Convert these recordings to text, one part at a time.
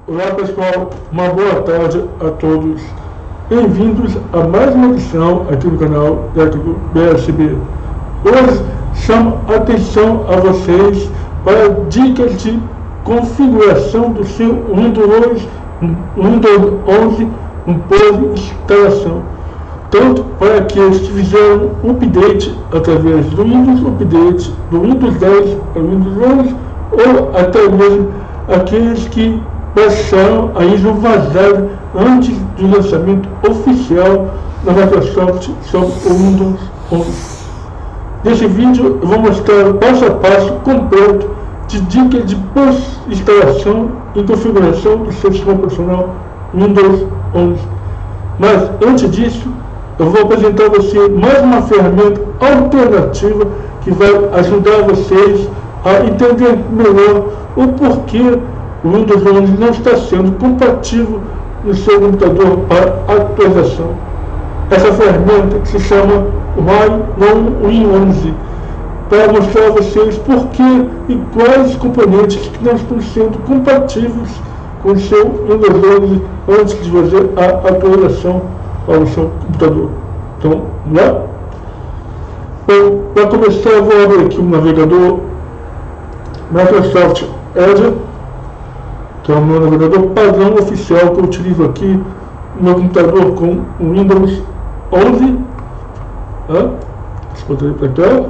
Olá pessoal, uma boa tarde a todos. Bem-vindos a mais uma edição aqui no canal Técnico BSB. Hoje chamo a atenção a vocês para dicas de configuração do seu Windows 11 pós-instalação. Tanto para aqueles que fizeram update através do Windows Update, do Windows 10 para o Windows 11, ou até mesmo aqueles que baixaram a ISO vazada antes do lançamento oficial da Microsoft sobre o Windows 11. Neste vídeo eu vou mostrar o passo a passo completo de dicas de pós-instalação e configuração do seu sistema operacional Windows 11. Mas antes disso, eu vou apresentar a você mais uma ferramenta alternativa que vai ajudar vocês a entender melhor o porquê o Windows 11 não está sendo compatível no seu computador para atualização. Essa ferramenta se chama Win11, para mostrar a vocês porquê e quais componentes que não estão sendo compatíveis com o seu Windows 11 antes de fazer a atualização ao seu computador. Então, vamos lá? Bom, para começar, eu vou abrir aqui um navegador Microsoft Edge, que é o meu navegador padrão oficial que eu utilizo aqui no meu computador com o Windows 11. Deixa eu botar ele para cá.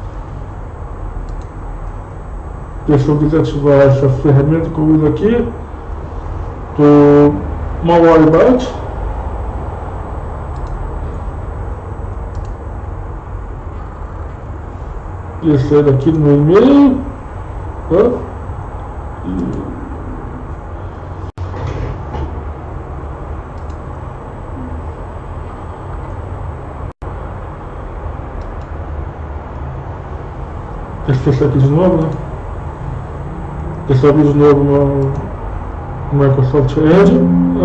Deixa eu desativar essa ferramenta que eu uso aqui do Malwarebytes. E sair daqui no meu e-mail. Deixa eu fechar aqui de novo, né? Deixa eu abrir de novo no Microsoft Edge.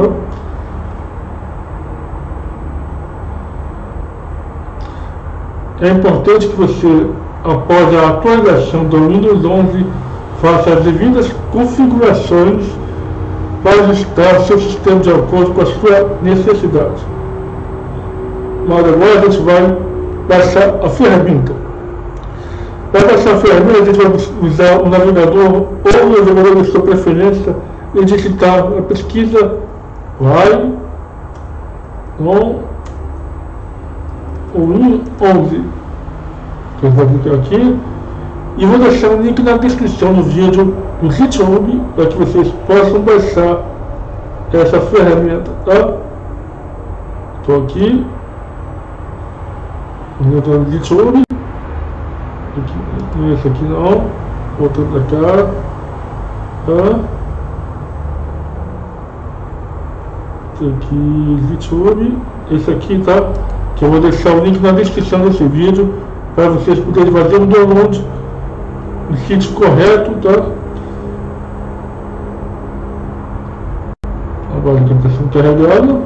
É importante que você, após a atualização do Windows 11, faça as devidas configurações para ajustar o seu sistema de acordo com a sua necessidade. Mas agora a gente vai baixar a ferramenta. Para baixar a ferramenta, a gente vai usar o navegador ou o navegador de sua preferência e digitar a pesquisa Win11. Eu vou clicar aqui e vou deixar o link na descrição do vídeo do GitHub para que vocês possam baixar essa ferramenta, tá? Estou aqui no GitHub. Esse aqui não, voltando para cá, Esse aqui, GitHub, esse aqui, tá? Que eu vou deixar o link na descrição desse vídeo para vocês poderem fazer um download no sítio correto, tá? Agora a está sendo carregado.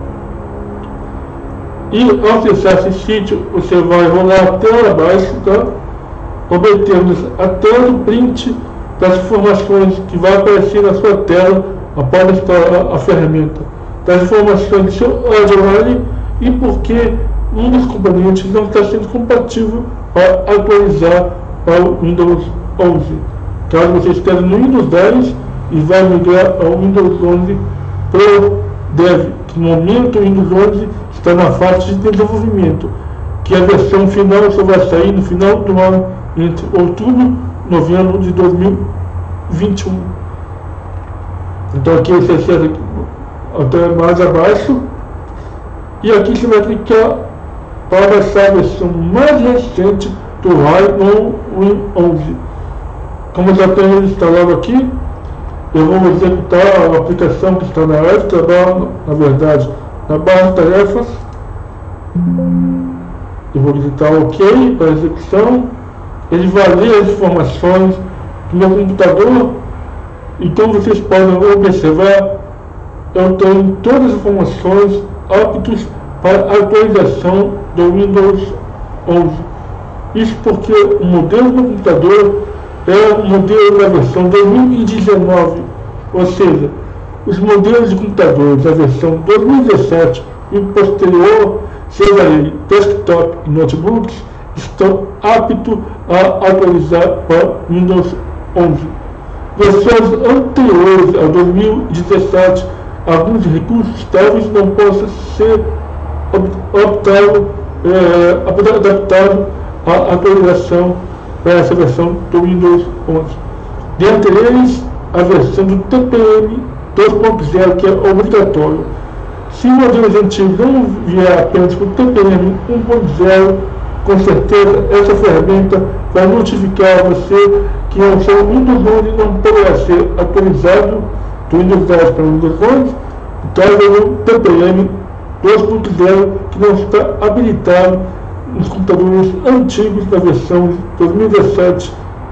E ao acessar esse sítio, você vai rolar a tela abaixo, tá? Obtendo a tela do print das informações que vai aparecer na sua tela após instalar a ferramenta, das informações do seu hardware e porque um dos componentes não está sendo compatível para atualizar para o Windows 11. Caso você esteja no Windows 10 e vai migrar ao Windows 11 Pro Dev, que no momento o Windows 11 está na fase de desenvolvimento, que a versão final só vai sair no final do ano, entre outubro e novembro de 2021. Então aqui você acessa até mais abaixo e aqui você vai clicar para baixar a versão mais recente do Win11. Como eu já tenho instalado aqui, eu vou executar a aplicação que está na área de trabalho, na verdade, na barra de tarefas. Eu vou digitar OK para execução. Ele vai ler as informações do meu computador. Então vocês podem observar, eu tenho todas as informações aptas para a atualização do Windows 11. Isso porque o modelo do computador é o modelo da versão 2019, ou seja, os modelos de computadores da versão 2017 e posterior, seja ele desktop e notebooks, estão aptos a atualizar para Windows 11. Versões anteriores a 2017, alguns recursos talvez não possam ser adaptados à atualização para essa versão do Windows 11. Dentre eles, a versão do TPM 2.0, que é obrigatório. Se modelos antigos não vier apenas com o TPM 1.0, com certeza essa ferramenta vai notificar você que o seu Windows 11 não poderá ser atualizado do Windows 10 para o Windows 11, talvez o TPM 2.0 que não está habilitado nos computadores antigos da versão 2017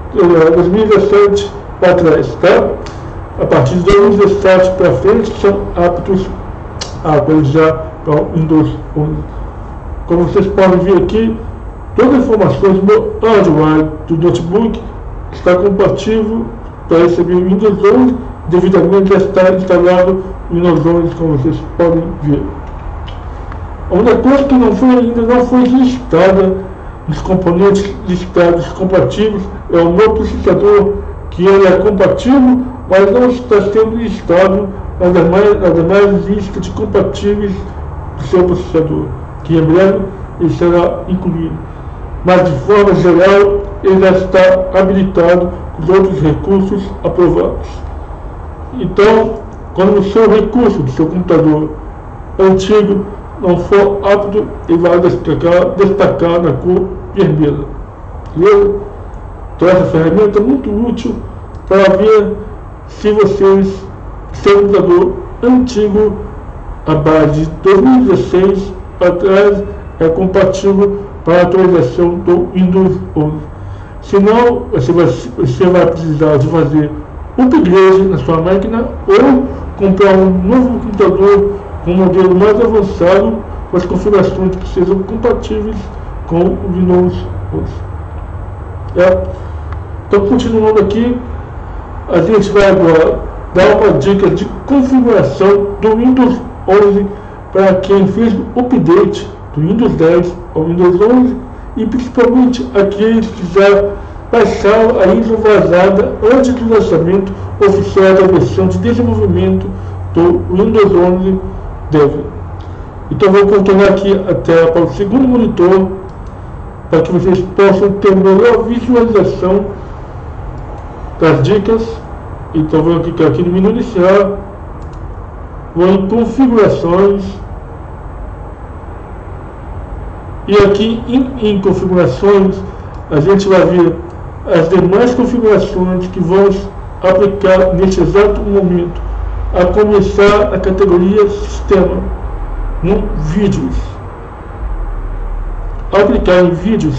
para trás, tá? A partir de 2017 para frente são aptos a atualizar para o Windows 11. Como vocês podem ver aqui, todas as informações do hardware do notebook está compatível para receber o Windows 11, devidamente já está instalado o Windows 11, como vocês podem ver. A única coisa que ainda não foi listada nos componentes listados compatíveis é o meu processador, que ele é compatível, mas não está sendo listado nas demais listas de compatíveis do seu processador, que em breve ele será incluído. Mas de forma geral, ele já está habilitado com os outros recursos aprovados. Então, quando o seu recurso do seu computador antigo não for apto, ele vai destacar na cor vermelha. Beleza? Então essa ferramenta é muito útil para ver se seu computador antigo, a base de 2016 para trás, é compatível para a atualização do Windows 11. Senão, você vai precisar de fazer upgrade na sua máquina ou comprar um novo computador com um modelo mais avançado com as configurações que sejam compatíveis com o Windows 11. Então, continuando aqui, a gente vai agora dar uma dica de configuração do Windows 11 para quem fez o update do Windows 10 ao Windows 11 e principalmente aqueles que já baixaram a ISO vazada antes do lançamento oficial da versão de desenvolvimento do Windows 11 Dev. Então vou contornar aqui a tela para o segundo monitor para que vocês possam ter melhor visualização das dicas. Então vou clicar aqui no menu inicial, vou em configurações e aqui em configurações a gente vai ver as demais configurações que vamos aplicar neste exato momento, a começar a categoria Sistema, no Vídeos. Ao clicar em Vídeos,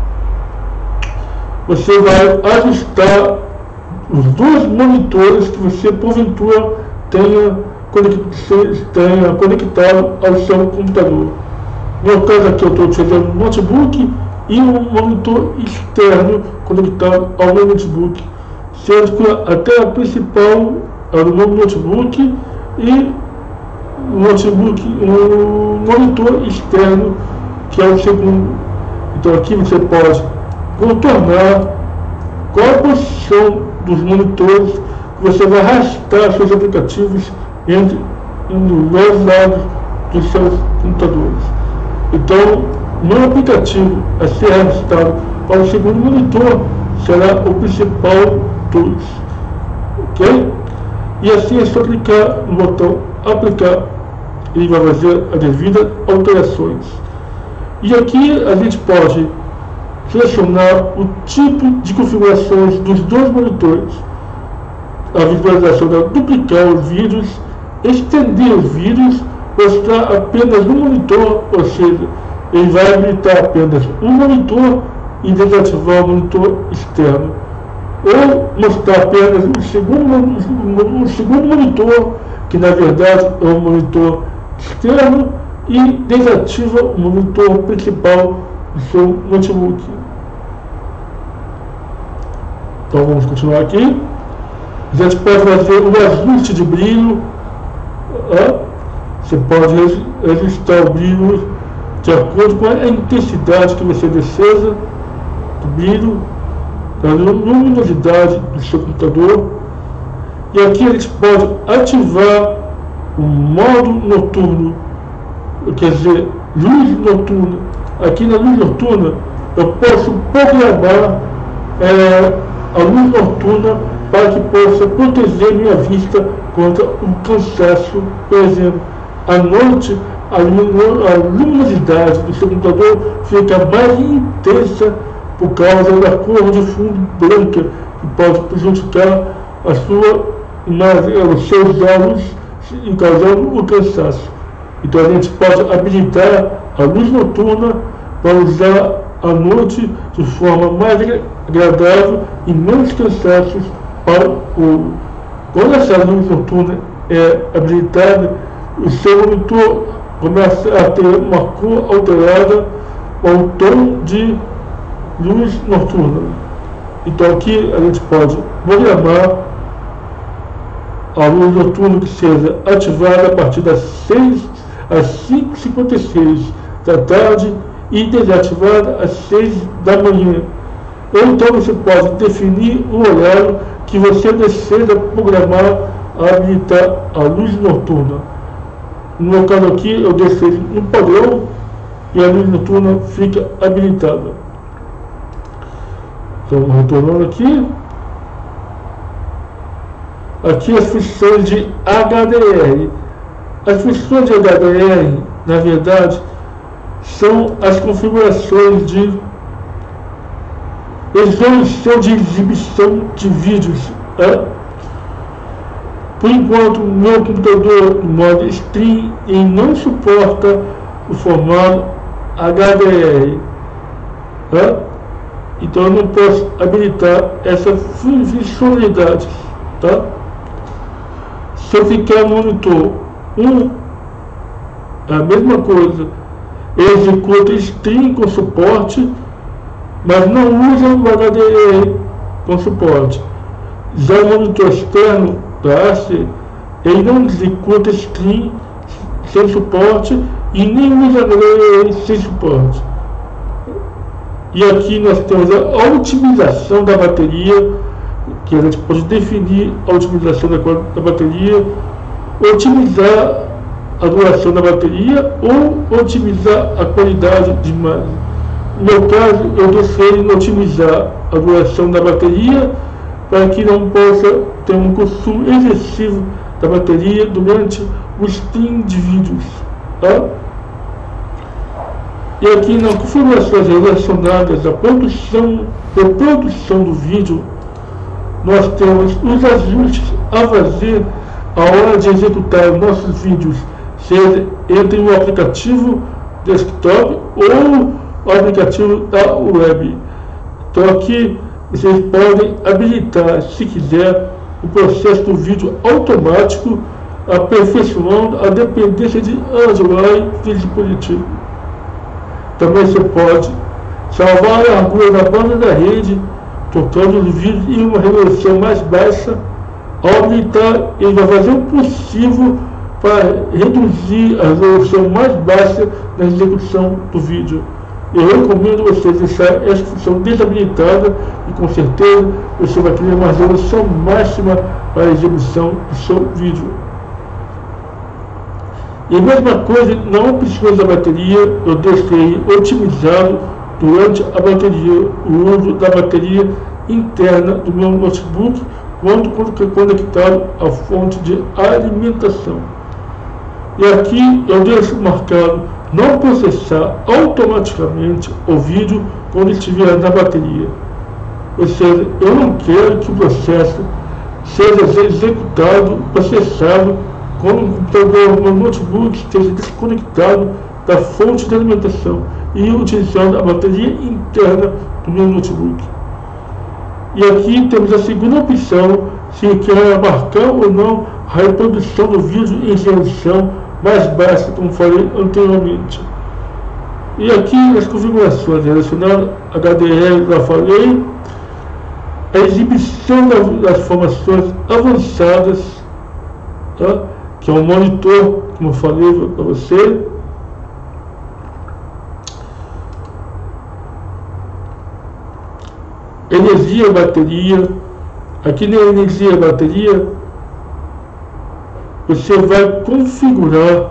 você vai ajustar os dois monitores que você porventura tenha conectado ao seu computador. No meu caso aqui eu estou utilizando um notebook e um monitor externo conectado ao meu notebook, sendo que a tela principal é do meu notebook e um monitor externo que é o segundo. Então aqui você pode contornar qual a posição dos monitores que você vai arrastar seus aplicativos entre os dois lados dos seus computadores. Então, no aplicativo a ser arrastado para o segundo monitor será o principal Tools. Ok? E assim é só clicar no botão Aplicar e vai fazer as devidas alterações. E aqui a gente pode selecionar o tipo de configurações dos dois monitores. A visualização da duplicar os vídeos, estender os vídeos, mostrar apenas um monitor, ou seja, ele vai habilitar apenas um monitor e desativar o monitor externo. Ou mostrar apenas um segundo monitor, que na verdade é um monitor externo, e desativa o monitor principal do seu notebook. Então vamos continuar aqui. A gente pode fazer um ajuste de brilho Você pode registrar o brilho de acordo com a intensidade que você deseja do brilho, da luminosidade do seu computador. E aqui a gente pode ativar o modo noturno, quer dizer, luz noturna. Aqui na luz noturna eu posso programar a luz noturna para que possa proteger minha vista contra o cansaço. Por exemplo, à noite a luminosidade do seu computador fica mais intensa por causa da cor de fundo branca, que pode prejudicar os seus olhos e causando o cansaço. Então a gente pode habilitar a luz noturna para usar à noite de forma mais agradável e menos cansaços para o. Quando essa luz noturna é habilitada, o seu monitor começa a ter uma cor alterada ou um tom de luz noturna. Então aqui a gente pode programar a luz noturna que seja ativada a partir das 6 às 5h56 da tarde e desativada às 6 da manhã. Ou então você pode definir o horário que você deseja programar a habilitar a luz noturna. No meu caso aqui, eu deixei no padrão e a luz noturna fica habilitada. Então, retornando aqui. Aqui as funções de HDR. As funções de HDR, na verdade, são as configurações de resolução de exibição de vídeos. Por enquanto, meu computador em modo stream não suporta o formato HDR. Então eu não posso habilitar essa funcionalidade. Se eu ficar no monitor a mesma coisa, executa stream com suporte, mas não usa o HDR com suporte. Já o monitor externo da AC, ele não executa stream sem suporte e nem usa HDR sem suporte. E aqui nós temos a otimização da bateria, que a gente pode definir a otimização da bateria, otimizar a duração da bateria ou otimizar a qualidade de imagem. No meu caso, eu deixei otimizar a duração da bateria para que não possa ter um consumo excessivo da bateria durante o stream de vídeos. E aqui nas configurações relacionadas à produção do vídeo, nós temos os ajustes a fazer a hora de executar os nossos vídeos, seja entre o aplicativo desktop ou o aplicativo da web. Então aqui vocês podem habilitar, se quiser, o processo do vídeo automático, aperfeiçoando a dependência de Android do dispositivo. Também você pode salvar a largura da banda da rede, tocando os vídeos em uma resolução mais baixa. Ao habilitar, ele vai fazer o possível para reduzir a resolução mais baixa na execução do vídeo. Eu recomendo vocês deixar essa função desabilitada e com certeza você vai ter uma resolução máxima para a execução do seu vídeo. E a mesma coisa na opção da bateria, eu deixei otimizado durante a bateria, o uso da bateria interna do meu notebook quando conectado à fonte de alimentação. E aqui eu deixo marcado não processar automaticamente o vídeo quando estiver na bateria. Ou seja, eu não quero que o processo seja executado, processado, quando o computador, meu notebook esteja desconectado da fonte de alimentação e utilizando a bateria interna do meu notebook. E aqui temos a segunda opção, se quer marcar ou não a reprodução do vídeo em resolução mais baixa, como falei anteriormente. E aqui as configurações relacionadas a HDR, já falei, a exibição das informações avançadas, que é um monitor, como eu falei para você. Energia, bateria. Aqui na energia, bateria, você vai configurar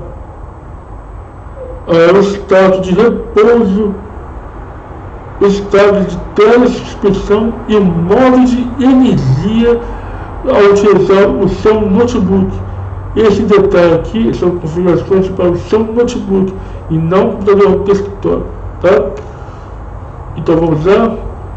o estado de repouso, o estado de telesuspensão e o modo de energia ao utilizar o seu notebook. Esse detalhe aqui são configurações para o seu notebook e não o computador desktop, tá? Então vamos lá.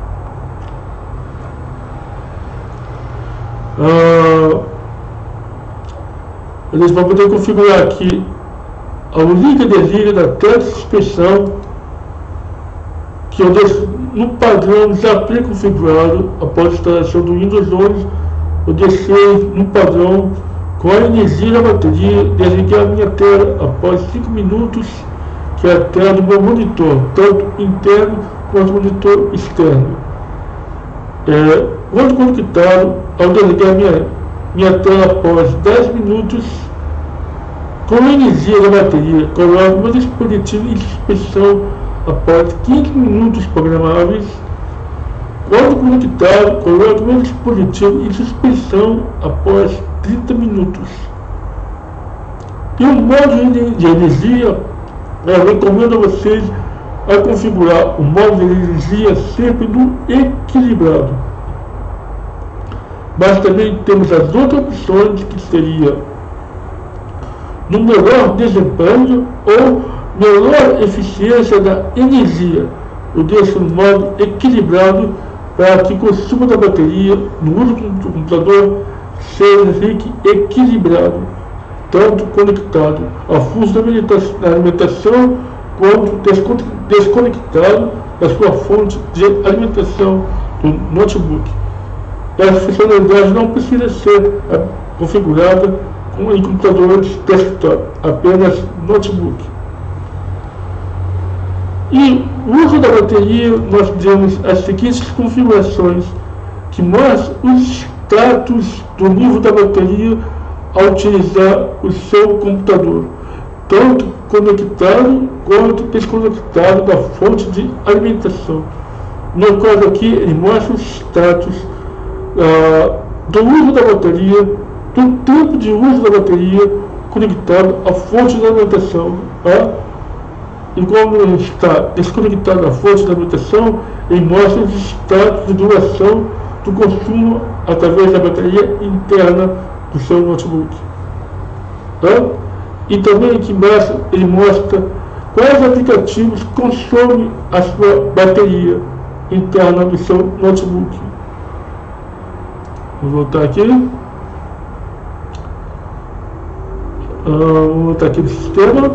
Eles vão poder configurar aqui o liga e desliga da telesuspensão, que eu deixo no padrão já pré-configurado. Após a instalação do Windows 11, eu deixei no padrão com a energia da bateria. Desliguei a minha tela após 5 minutos, que é a tela do meu monitor, tanto interno quanto monitor externo. Quando conectado, ao desligar minha tela após 10 minutos, com a energia da bateria, coloco meu dispositivo em suspensão após 15 minutos programáveis. Quando conectado, coloco meu dispositivo em suspensão após 30 minutos. E o modo de energia, eu recomendo a vocês a configurar o modo de energia sempre no equilibrado. Mas também temos as outras opções, que seria no melhor desempenho ou melhor eficiência da energia. Eu deixo no modo equilibrado para que o consumo da bateria no uso do computador fique equilibrado, tanto conectado ao fluxo da alimentação quanto desconectado da sua fonte de alimentação do notebook. Essa funcionalidade não precisa ser configurada em computadores desktop, apenas notebook. E o uso da bateria, nós temos as seguintes configurações que mostram os status do nível da bateria ao utilizar o seu computador, tanto conectado quanto desconectado da fonte de alimentação. No caso aqui, ele mostra o status do uso da bateria, do tempo de uso da bateria conectado à fonte de alimentação. E como ele está desconectado da fonte de alimentação, ele mostra os status de duração do consumo através da bateria interna do seu notebook. E também aqui embaixo ele mostra quais aplicativos consomem a sua bateria interna do seu notebook. Vou voltar aqui. Vou voltar aqui no sistema.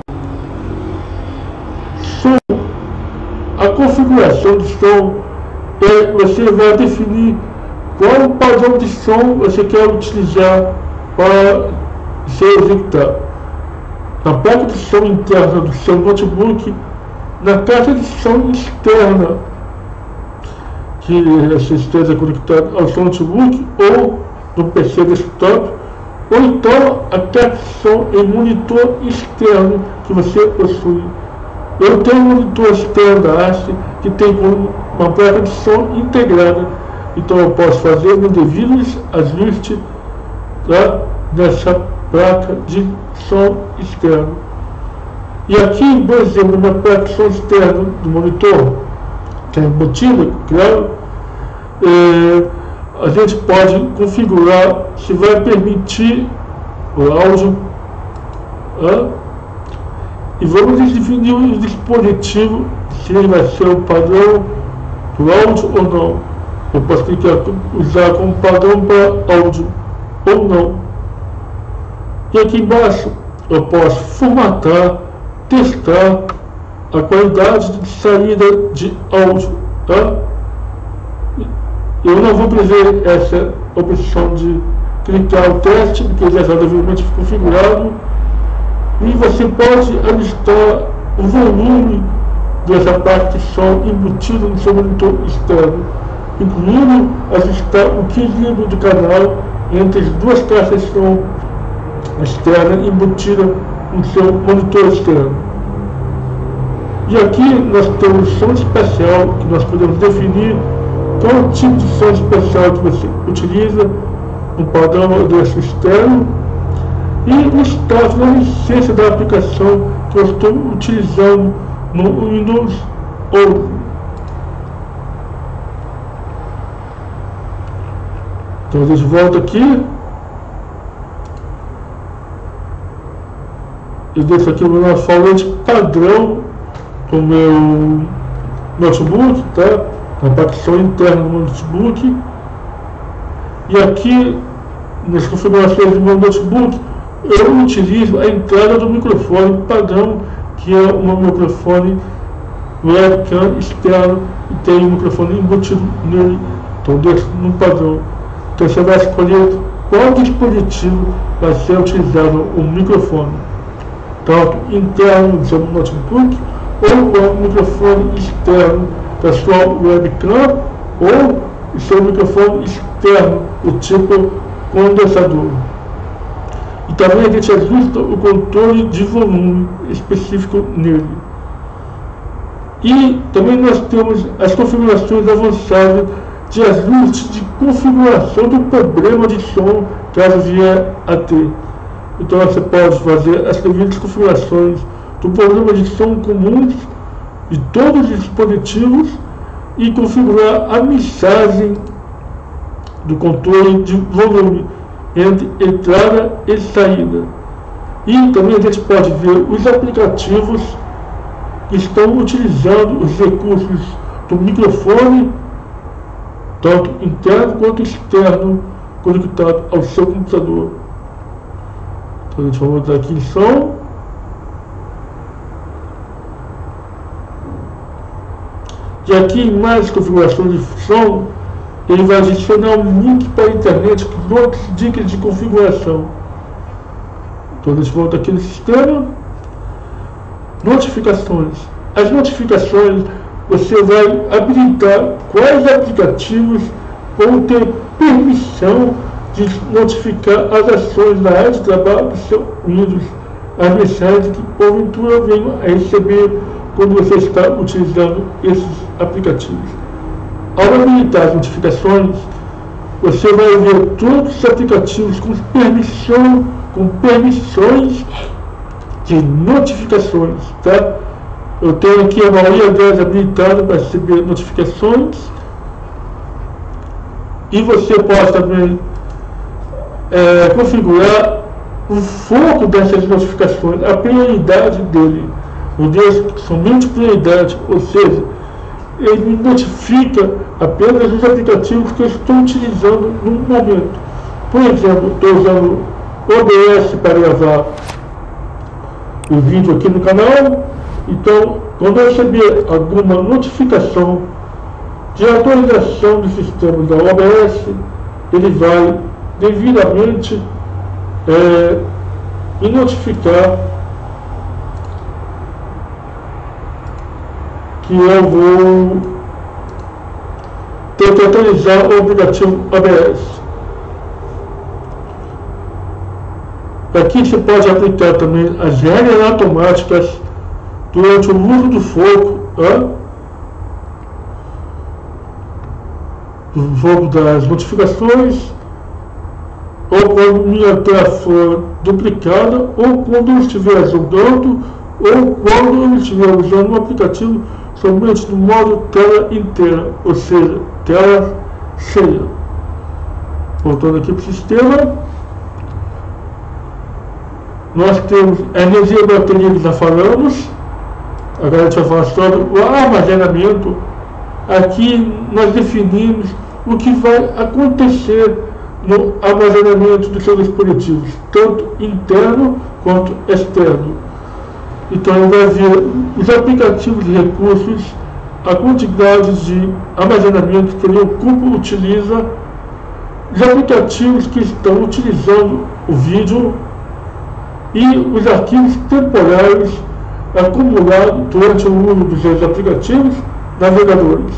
Som. A configuração do som você vai definir qual padrão de som você quer utilizar para se executar. Na placa de som interna do seu notebook, na caixa de som externa, que você esteja conectado ao seu notebook ou no PC desktop, ou então a caixa de som em monitor externo que você possui. Eu tenho um monitor externo da Acer que tem uma placa de som integrada, então eu posso fazer meus devidos ajustes nessa placa de som externo. E aqui, por exemplo, na placa de som externo do monitor, que é embutida, claro, a gente pode configurar se vai permitir o áudio, e vamos definir o dispositivo, se ele vai ser o padrão do áudio ou não. Eu posso clicar usar como padrão para áudio ou não. E aqui embaixo eu posso formatar, testar a qualidade de saída de áudio. Eu não vou prever essa opção de clicar o teste, porque já está devidamente configurado. E você pode ajustar o volume dessa parte de som embutido no seu monitor externo, incluindo ajustar o equilíbrio do canal entre as duas caixas de som externa embutida no seu monitor externo. E aqui nós temos som espacial, que nós podemos definir qual tipo de som espacial que você utiliza no padrão audacity externo e o status da licença da aplicação que eu estou utilizando no Windows 11. Então a gente volta aqui. Eu deixo aqui o meu falante padrão do meu notebook, tá? Na partição interna do meu notebook. E aqui, nas configurações do meu notebook, eu utilizo a entrada do microfone padrão, que é o meu microfone webcam externo e tem um microfone embutido nele. Então deixo no padrão. Então você vai escolher qual dispositivo vai ser utilizado o microfone, tanto interno do seu notebook ou o microfone externo da sua webcam ou o seu microfone externo, o tipo condensador. E também a gente ajusta o controle de volume específico nele. E também nós temos as configurações avançadas de ajuste de configuração do problema de som, caso vier a ter. Então você pode fazer as devidas configurações do problema de som comuns de todos os dispositivos e configurar a mensagem do controle de volume entre entrada e saída. E também a gente pode ver os aplicativos que estão utilizando os recursos do microfone, tanto interno quanto externo, conectado ao seu computador. Então a gente vai botar aqui em som. E aqui em mais configurações de som, ele vai adicionar um link para a internet com outras dicas de configuração. Então a gente volta aqui no sistema. Notificações. As notificações, você vai habilitar quais aplicativos vão ter permissão de notificar as ações na área de trabalho do seu Windows, as mensagens que porventura venham a receber quando você está utilizando esses aplicativos. Ao habilitar as notificações, você vai ver todos os aplicativos com permissões de notificações, tá? Eu tenho aqui a maioria delas habilitada para receber notificações. E você pode também configurar o foco dessas notificações, a prioridade dele. O Deus somente prioridade, ou seja, ele notifica apenas os aplicativos que eu estou utilizando no momento. Por exemplo, estou usando o OBS para gravar o vídeo aqui no canal. Então, quando eu receber alguma notificação de atualização do sistema da OBS, ele vai devidamente me notificar que eu vou ter que atualizar o aplicativo OBS. Aqui você pode aplicar também as regras automáticas durante o uso do foco, do foco das notificações, ou quando minha tela for duplicada, ou quando eu estiver jogando, ou quando eu estiver usando um aplicativo somente no modo tela inteira, ou seja, tela cheia. Voltando aqui para o sistema, nós temos a energia da bateria que já falamos. Agora a gente vai falar sobre o armazenamento. Aqui nós definimos o que vai acontecer no armazenamento dos seus dispositivos, tanto interno quanto externo. Então ele vai ver os aplicativos de recursos, a quantidade de armazenamento que ele ocupa, utiliza, os aplicativos que estão utilizando o vídeo e os arquivos temporários acumulados durante o uso dos seus aplicativos navegadores.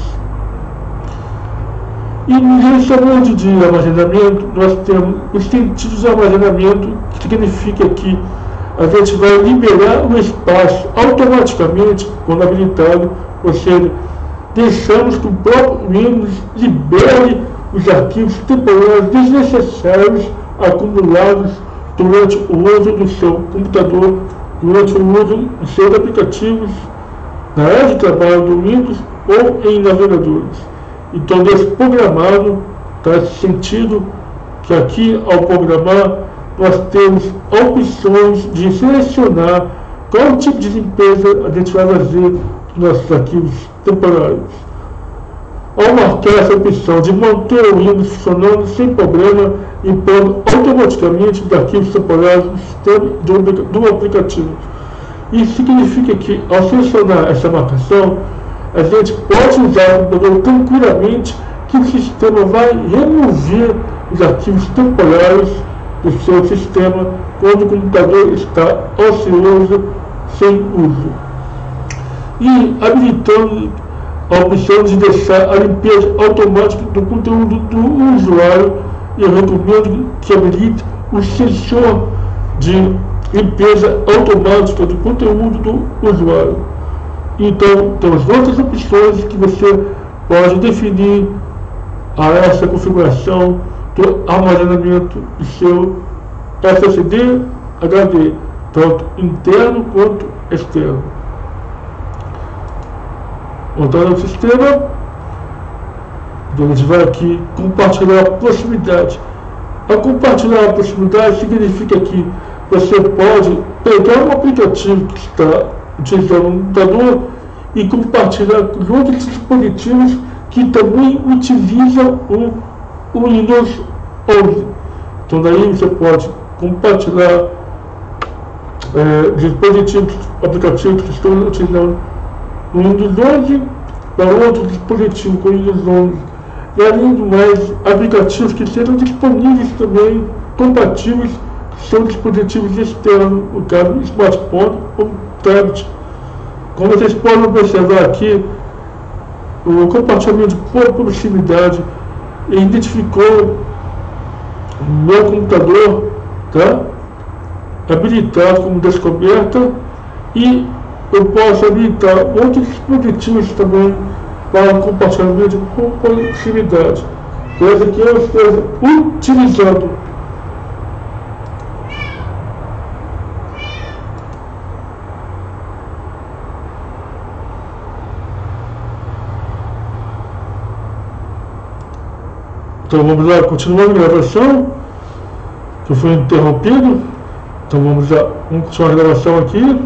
E no gerenciamento de armazenamento, nós temos os sentidos de armazenamento que significa que a gente vai liberar o espaço automaticamente quando habilitado, ou seja, deixamos que o próprio Windows libere os arquivos temporários desnecessários acumulados durante o uso do seu computador, durante o uso dos seus aplicativos na área de trabalho do Windows ou em navegadores. Então, desprogramado traz sentido que aqui, ao programar, nós temos opções de selecionar qual tipo de limpeza a gente vai fazer nos nossos arquivos temporários. Ao marcar essa opção de manter o Windows funcionando sem problema, impondo automaticamente os arquivos temporários no sistema do aplicativo. Isso significa que, ao selecionar essa marcação, a gente pode usar o computador tranquilamente, que o sistema vai remover os arquivos temporários do seu sistema quando o computador está ocioso, sem uso. E habilitando a opção de deixar a limpeza automática do conteúdo do usuário, eu recomendo que habilite o sensor de limpeza automática do conteúdo do usuário. Então, temos outras opções que você pode definir a essa configuração do armazenamento do seu SSD HD, tanto interno quanto externo. Voltando ao sistema, então a gente vai aqui compartilhar a proximidade. A compartilhar a proximidade significa que você pode pegar um aplicativo que está utilizando um computador e compartilhar com outros dispositivos que também utilizam o Windows 11. Então daí você pode compartilhar dispositivos, aplicativos que estão utilizando o Windows 11 para outro dispositivo com o Windows 11. E além do mais, aplicativos que sejam disponíveis também, compatíveis com seus dispositivos externos, no caso smartphone ou tablet. Como vocês podem observar aqui, o compartilhamento por proximidade identificou o meu computador, tá, habilitado como descoberta, e eu posso habilitar outros dispositivos também para compartilhamento por proximidade, coisa que eu esteja utilizando. Então vamos lá, continuando a gravação, que foi interrompido. Então vamos continuar a gravação aqui.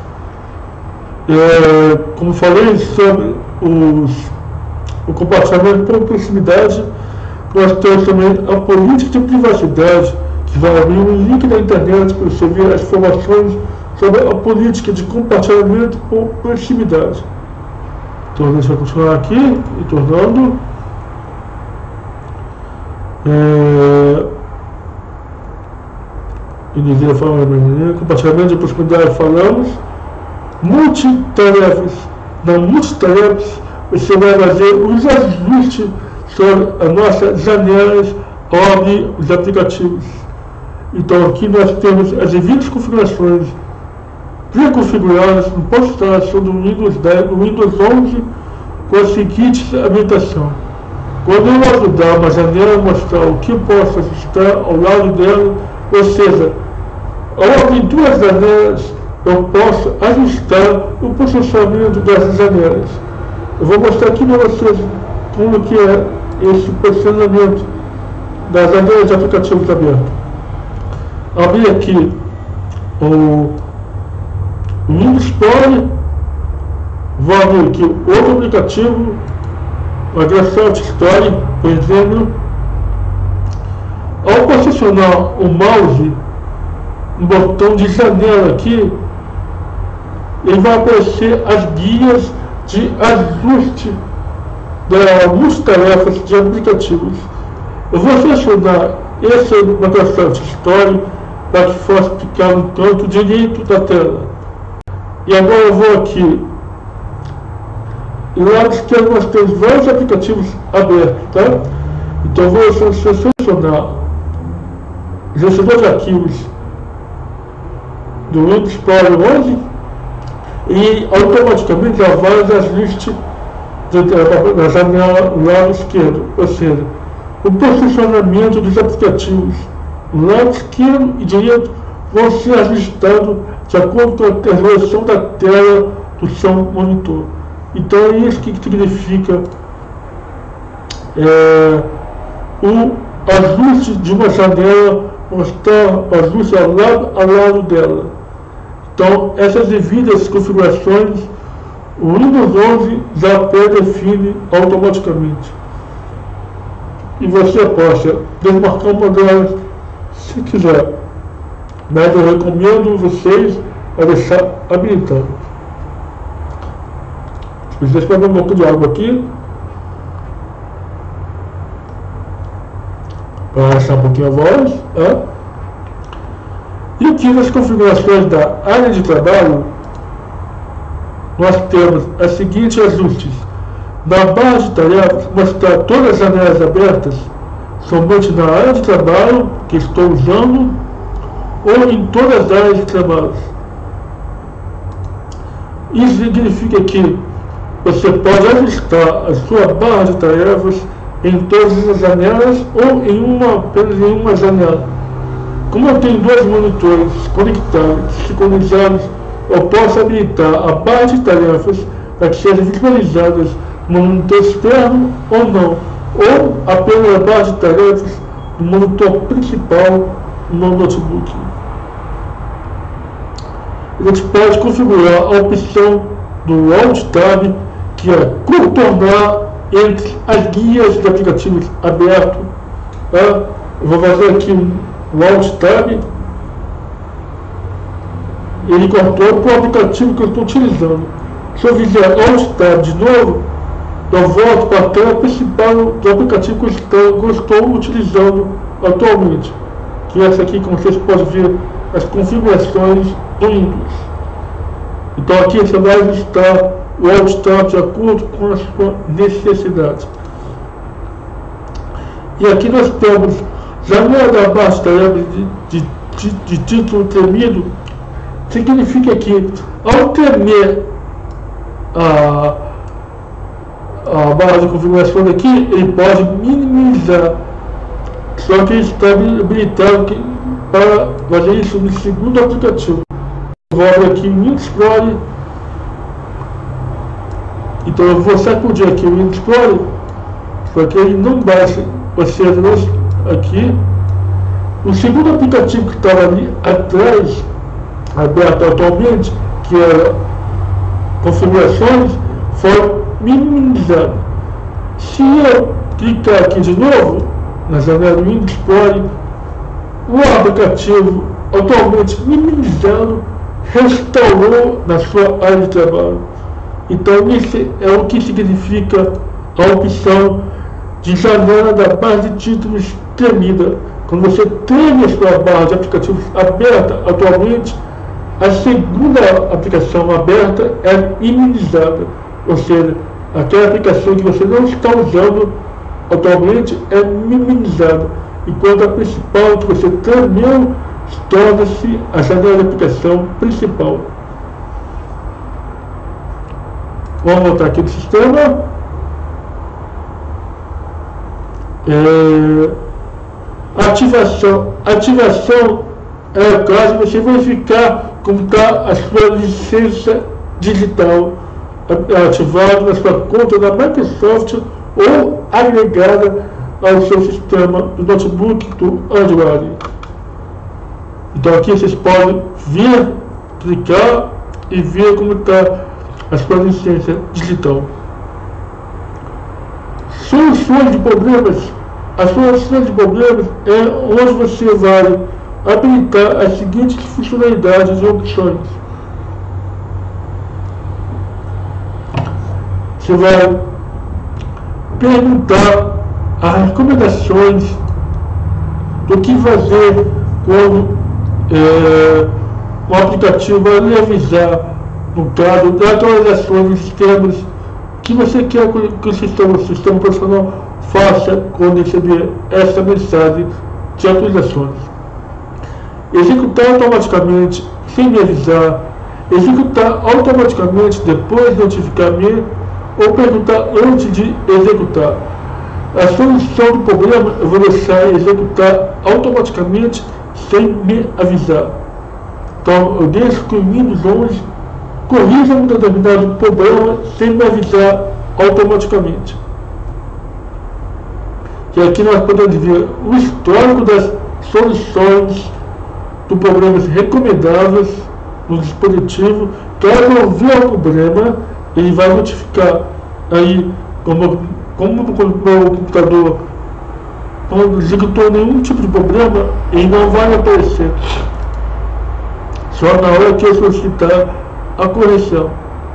Como falei sobre o compartilhamento por proximidade, nós temos também a política de privacidade, que vai abrir um link na internet para você ver as informações sobre a política de compartilhamento por proximidade. Então deixa eu continuar aqui e tornando. Compartilhamento de proximidade falamos. Multitarefas. Na multitarefas você vai fazer os ajustes sobre as nossas janelas ao abrir os aplicativos. Então aqui nós temos as devidas configurações pré-configuradas no pós-instalação do Windows 10, do Windows 11, com a seguinte habilitação. Quando eu ajudar uma janela a mostrar o que eu posso ajustar ao lado dela, ou seja, ao abrir duas janelas, eu posso ajustar o posicionamento dessas janelas. Eu vou mostrar aqui para vocês como que é esse posicionamento das janelas de aplicativos abertos. Abrir aqui o Windows Store, vou abrir aqui outro aplicativo, o Microsoft Store, por exemplo. Ao posicionar o mouse no botão de janela aqui, ele vai aparecer as guias de ajuste das multitarefas de aplicativos. Eu vou selecionar esse Microsoft Store para que possa ficar no canto direito da tela. E agora eu vou aqui. E do lado esquerdo nós temos vários aplicativos abertos, tá? Então eu vou selecionar gestor de arquivos do Windows Explorer 11 e automaticamente já vai as listas na janela do lado esquerdo, ou seja, o posicionamento dos aplicativos no lado esquerdo e direito vão ser ajustados de acordo com a resolução da tela do seu monitor. Então é isso que significa o ajuste de uma janela, mostrar o ajuste ao lado dela. Então essas devidas configurações o Windows 11 já predefine automaticamente. E você pode desmarcar uma delas se quiser. Mas eu recomendo vocês a deixar habilitado. Deixa eu pegar um pouco de água aqui. Para relaxar um pouquinho a voz. E aqui nas configurações da área de trabalho, nós temos as seguintes ajustes. Na barra de tarefas, mostrar todas as janelas abertas somente na área de trabalho que estou usando ou em todas as áreas de trabalho. Isso significa que você pode ajustar a sua barra de tarefas em todas as janelas ou apenas em uma janela. Como eu tenho dois monitores conectados, sincronizados, eu posso habilitar a barra de tarefas para que sejam visualizadas no monitor externo ou não, ou apenas a barra de tarefas do monitor principal no notebook. A gente pode configurar a opção do Alt Tab, que é contornar entre as guias de aplicativos abertos. Eu vou fazer aqui um Alt Tab. Ele cortou para o aplicativo que eu estou utilizando. Se eu fizer Alt Tab de novo, eu volto para a tela principal do aplicativo que eu estou utilizando atualmente, que é essa aqui, como vocês podem ver, as configurações do Windows. Então aqui você vai ajustar o Alt Tab de acordo com a sua necessidade. E aqui nós temos janela da barra de tarefas de título tremido. Significa que ao tremer a barra de configuração aqui, ele pode minimizar. Só que ele está habilitado para fazer isso no segundo aplicativo. Eu vou abrir aqui o Windows Explorer. Então eu vou sacudir aqui o Windows Explorer para que ele não baixe. Ou seja, aqui o segundo aplicativo que estava ali atrás, aberto atualmente, que era configurações, foi minimizado. Se eu clicar aqui de novo na janela do Windows Explorer, o aplicativo atualmente minimizado restaurou na sua área de trabalho. Então isso é o que significa a opção de janela da barra de títulos tremida. Quando você treme a sua barra de aplicativos aberta atualmente, a segunda aplicação aberta é minimizada, ou seja, aquela aplicação que você não está usando atualmente é minimizada, enquanto a principal que você tremeu torna-se a janela de aplicação principal. Vamos voltar aqui no sistema. Ativação é o caso de você verificar como está a sua licença digital ativada na sua conta da Microsoft ou agregada ao seu sistema do notebook do Android. Então aqui vocês podem ver, clicar e ver como está a sua licença digital. Soluções de problemas. A solução de problemas é onde você vai habilitar as seguintes funcionalidades e opções. Você vai perguntar as recomendações do que fazer quando o aplicativo vai lhe avisar, no caso de atualizações de sistemas, que você quer que o sistema operacional faça quando receber essa mensagem de atualizações. Executar automaticamente sem me avisar, executar automaticamente depois de notificar-me ou perguntar antes de executar. A solução do problema eu vou deixar executar automaticamente sem me avisar. Então eu deixo que o Windows 11 corrija um determinado problema sem me avisar automaticamente. E aqui nós podemos ver o histórico das soluções do problemas recomendáveis no dispositivo. Caso eu ver o problema, ele vai notificar. Aí, como o meu computador não executou nenhum tipo de problema, ele não vai aparecer. Só na hora que eu solicitar a correção.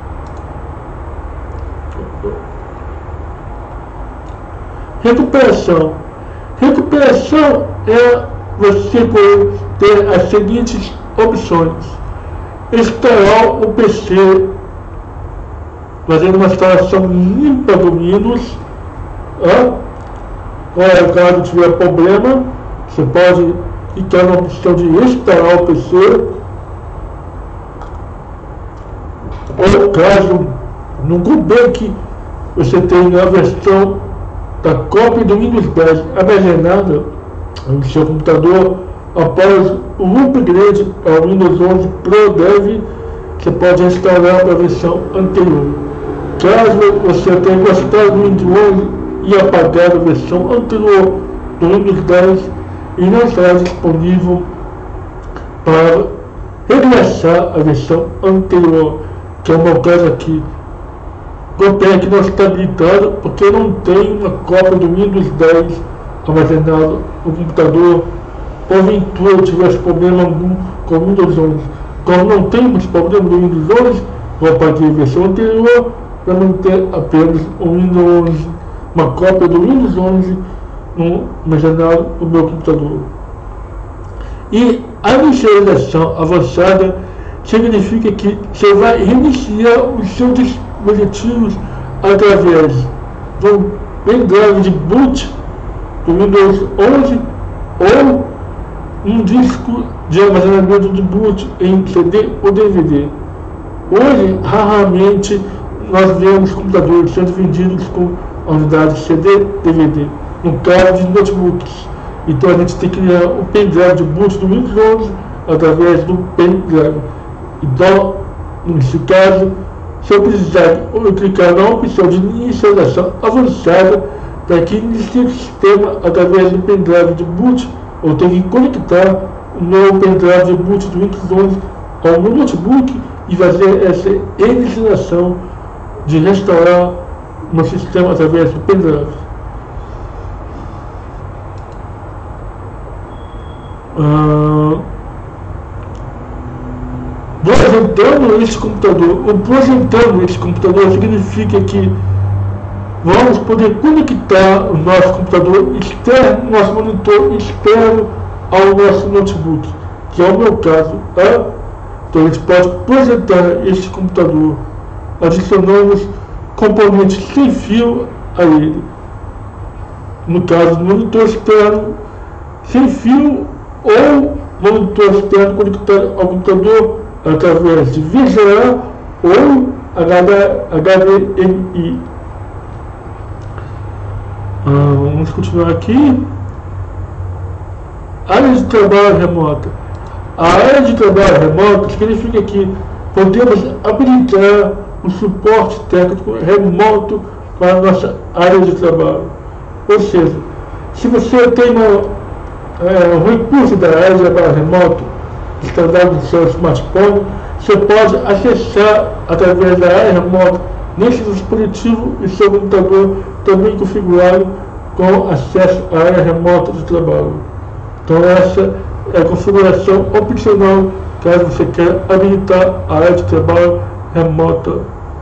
Recuperação. Recuperação é você ter as seguintes opções: instalar o PC, fazendo uma instalação limpa do Windows. Caso tiver problema, você pode clicar na opção de instalar o PC. Ou caso no couber que você tenha a versão da cópia do Windows 10 armazenada no seu computador, após o upgrade ao Windows 11 Pro Dev, você pode instalar para a versão anterior. Caso você tenha gostado do Windows 11 e apagado a versão anterior do Windows 10 e não estará disponível para regressar a versão anterior, que é o meu caso aqui. Eu tenho aqui não está habilitado porque eu não tenho uma cópia do Windows 10 armazenado no computador. Porventura eu tivesse problema algum com o Windows 11. Como não temos problema do Windows 11, eu apaguei a versão anterior para manter apenas o Windows 11, uma cópia do Windows 11 armazenado no meu computador. E a inicialização avançada significa que você vai reiniciar os seus dispositivos através do pendrive de boot do Windows 11 ou um disco de armazenamento de boot em CD ou DVD. Hoje, raramente, nós vemos computadores sendo vendidos com a unidade CD, DVD, no caso de notebooks. Então a gente tem que criar o pendrive de boot do Windows 11 através do pendrive. Então, nesse caso, se eu precisar clicar na opção de inicialização avançada para que inicie o sistema através do pendrive de boot, eu tenho que conectar o meu pendrive de boot do Windows 11 ao meu notebook e fazer essa inicialização de restaurar o meu sistema através do pendrive. Projetando esse computador, ou projetando esse computador significa que vamos poder conectar o nosso computador externo, nosso monitor externo ao nosso notebook, que é o meu caso. Então a gente pode projetar esse computador, adicionamos componentes sem fio a ele. No caso do monitor externo sem fio ou monitor externo conectado ao computador através de VGA ou HDMI. Vamos continuar aqui. Área de trabalho remota. A área de trabalho remota significa que podemos habilitar o suporte técnico remoto para a nossa área de trabalho. Ou seja, se você tem um recurso da área de trabalho remoto instalado no seu smartphone, você pode acessar através da área remota nesse dispositivo e seu computador também configurado com acesso à área remota de trabalho. Então essa é a configuração opcional caso você queira habilitar a área de trabalho remota.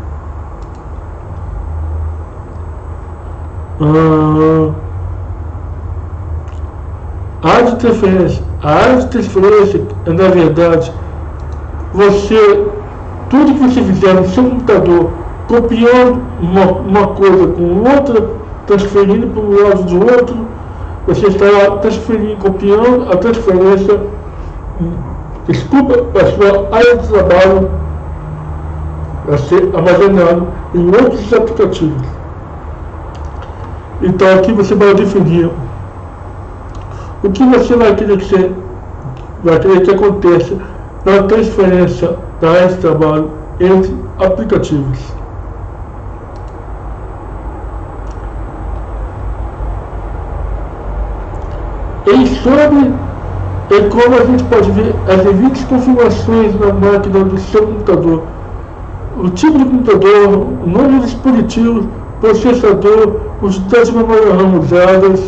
Área de interferência. A área de interferência é, na verdade, tudo que você fizer no seu computador, copiando uma coisa com outra, transferindo para o lado de outro, você estará transferindo, copiando a transferência desculpa a sua área de trabalho a ser armazenado em outros aplicativos. Então aqui você vai definir o que você vai querer que aconteça na transferência da área de trabalho entre aplicativos. E como a gente pode ver as devidas configurações na máquina do seu computador, o tipo de computador, o nome do dispositivo, processador, os dados de memória RAM usadas,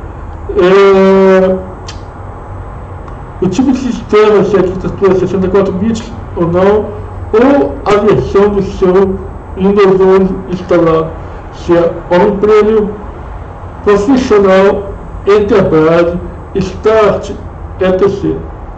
o tipo de sistema, se é arquitetura 64 bits ou não, ou a versão do seu Windows 11 instalado, se é On-Premium, Profissional, Enterprise, Start, etc.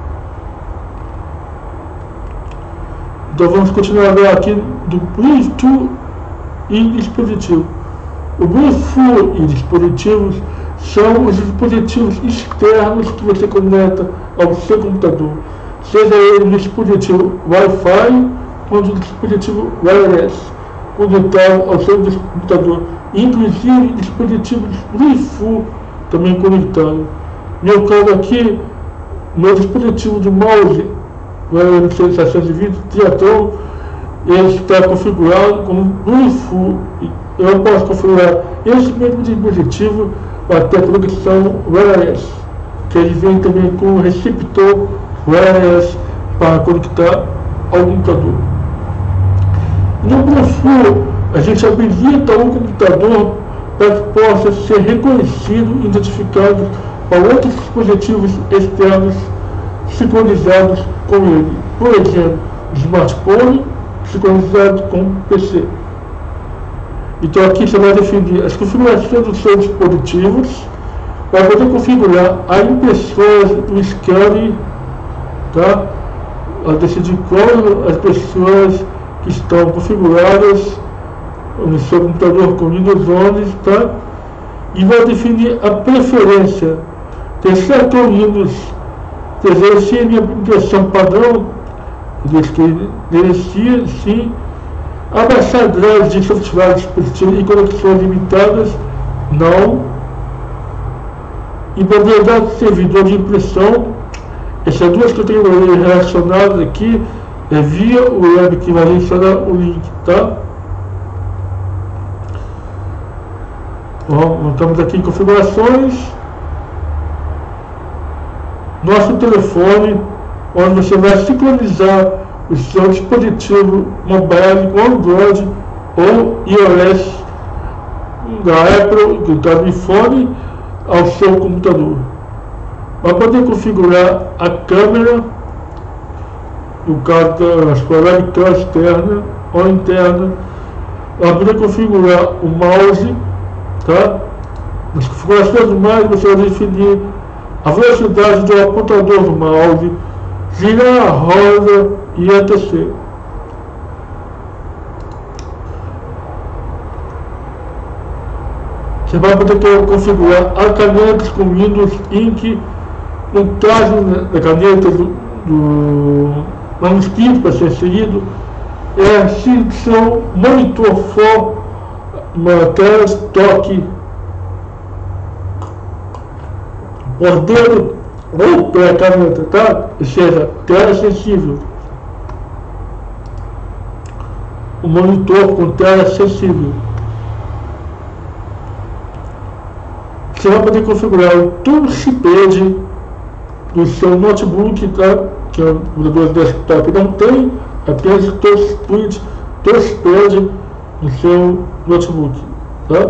Então vamos continuar a ver aqui do Bluetooth e dispositivo. O Bluetooth e dispositivos são os dispositivos externos que você conecta ao seu computador, seja ele um dispositivo Wi-Fi ou um dispositivo wireless, conectado ao seu computador, inclusive dispositivos Bluetooth também conectados. No meu caso aqui, meu dispositivo de mouse, o LM620 Triathlon, ele está configurado como Bluetooth. Eu posso configurar esse mesmo dispositivo até a conexão wireless, que ele vem também com o receptor wireless para conectar ao computador. No Bluetooth, a gente habilita o computador para que possa ser reconhecido e identificado para outros dispositivos externos sincronizados com ele. Por exemplo, smartphone sincronizado com PC. Então aqui você vai definir as configurações dos seus dispositivos para poder configurar a impressora do scanner, tá? A decidir qual as pessoas que estão configuradas no seu computador com Windows 11, tá? E vai definir a preferência. Testar com Windows, se a minha impressão padrão, delecia, sim. Abaixar drives de software dispositivo e conexões limitadas, não. E mobilidade do servidor de impressão, essas duas categorias relacionadas aqui, via o web que vai adicionar o link, tá? Bom, estamos aqui em configurações. Nosso telefone, onde você vai sincronizar o seu dispositivo mobile com Android ou iOS da Apple, do iPhone, ao seu computador. Vai poder configurar a câmera, no caso da sua webcam externa ou interna. Vai poder configurar o mouse, tá? Nas configurações do mouse você vai definir a velocidade do apontador do mouse, girar a roda e etc. Você vai poder configurar a caneta com Windows Ink. No caso da caneta do manuscrito para ser seguido, é a secção Monitor for uma tela de toque por dedo ou pela caneta, tá? Ou seja, tela sensível. O monitor com tela sensível. Você vai poder configurar o touchpad do seu notebook, tá? Que o computador desktop não tem, apenas o touchpad no seu notebook, tá?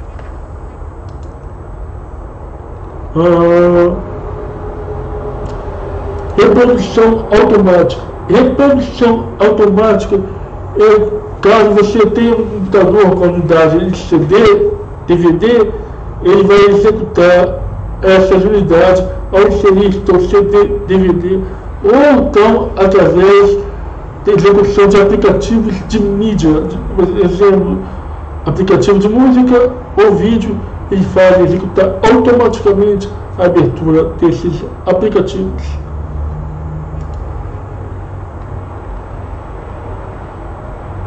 Reprodução automática. Reprodução automática é caso você tenha um computador com unidade de CD, DVD, ele vai executar essas unidades ao inserir seu CD, DVD, ou então através da execução de aplicativos de mídia, por exemplo, aplicativo de música ou vídeo. Ele faz executar automaticamente a abertura desses aplicativos.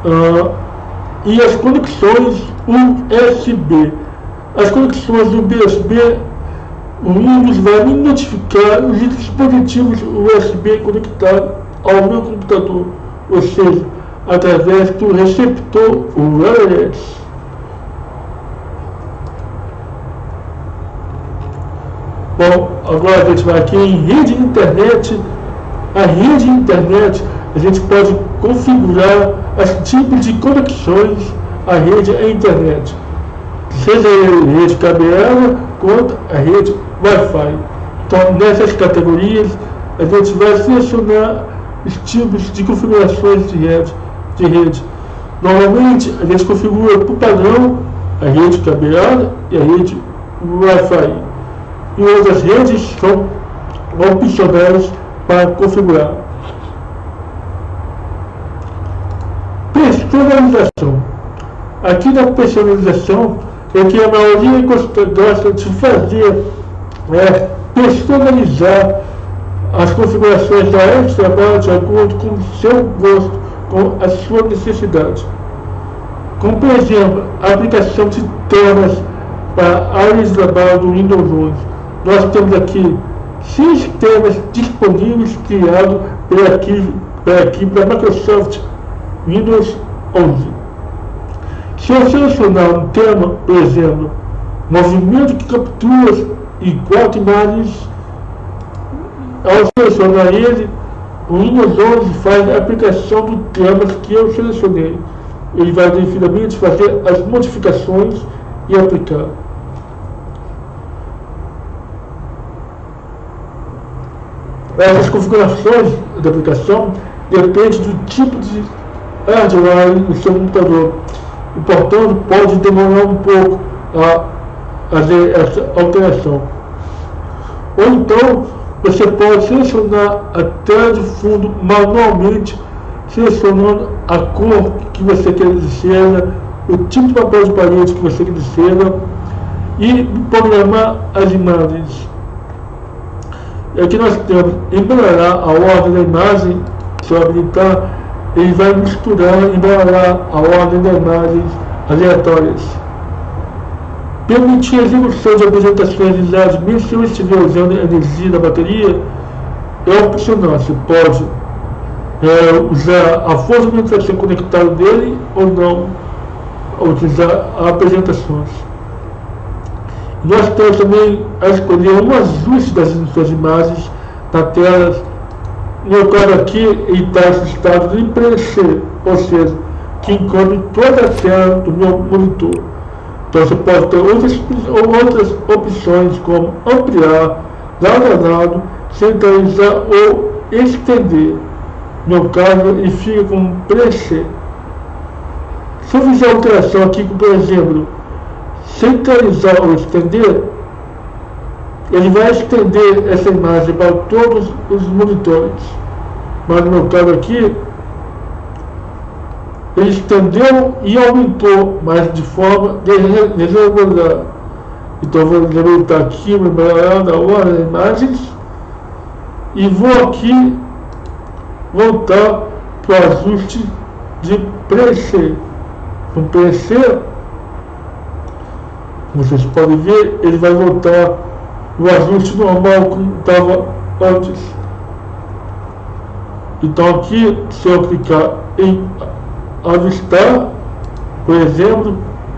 e as conexões USB. As conexões USB, o Windows vai me notificar os dispositivos USB conectados ao meu computador, ou seja, através do receptor wireless. Bom, agora a gente vai aqui em rede de internet. A rede de internet, a gente pode configurar os tipos de conexões à rede à internet, seja a rede cabeada quanto a rede Wi-Fi. Então, nessas categorias, a gente vai selecionar os tipos de configurações de rede. Normalmente, a gente configura por padrão a rede cabeada e a rede Wi-Fi. E outras redes são opcionais para configurar. Personalização. Aqui na personalização, o que a maioria gosta de fazer é personalizar as configurações da área de trabalho de acordo com o seu gosto, com a sua necessidade. Como, por exemplo, a aplicação de temas para a área de trabalho do Windows 11. Nós temos aqui 6 temas disponíveis criados para Microsoft Windows 11. Se eu selecionar um tema, por exemplo, movimento de capturas e 4 imagens, ao selecionar ele, o Windows 11 faz a aplicação dos temas que eu selecionei. Ele vai devidamente fazer as modificações e aplicar. Essas configurações da aplicação dependem do tipo de hardware do seu computador e, portanto, pode demorar um pouco a fazer essa alteração. Ou então, você pode selecionar a tela de fundo manualmente, selecionando a cor que você quer que seja, o tipo de papel de parede que você quer que seja, e programar as imagens. E aqui nós temos embaralhar a ordem da imagem. Se eu habilitar, ele vai misturar e embaralhar a ordem das imagens aleatórias. Permitir a execução de apresentações de dados mesmo se eu estiver usando a energia da bateria é opcional. Você pode usar a força de movimentação conectada dele ou não utilizar apresentações. Nós temos também a escolher um ajuste das suas imagens na tela. No meu caso aqui, ele está ajustado em preencher, ou seja, que encobre toda a tela do meu monitor. Então você pode ter outras opções como ampliar, lado a lado, centralizar ou estender. No meu caso, ele fica com preencher. Se eu fizer alteração aqui, por exemplo, centralizar ou estender, ele vai estender essa imagem para todos os monitores. Mas no meu caso aqui, ele estendeu e aumentou, mas de forma desregular. Então vou levantar aqui, embaralhar na hora das imagens e vou aqui voltar para o ajuste de preencher. Com preencher, como vocês podem ver, ele vai voltar o ajuste normal como estava antes. Então aqui, se eu clicar em ajustar, por exemplo,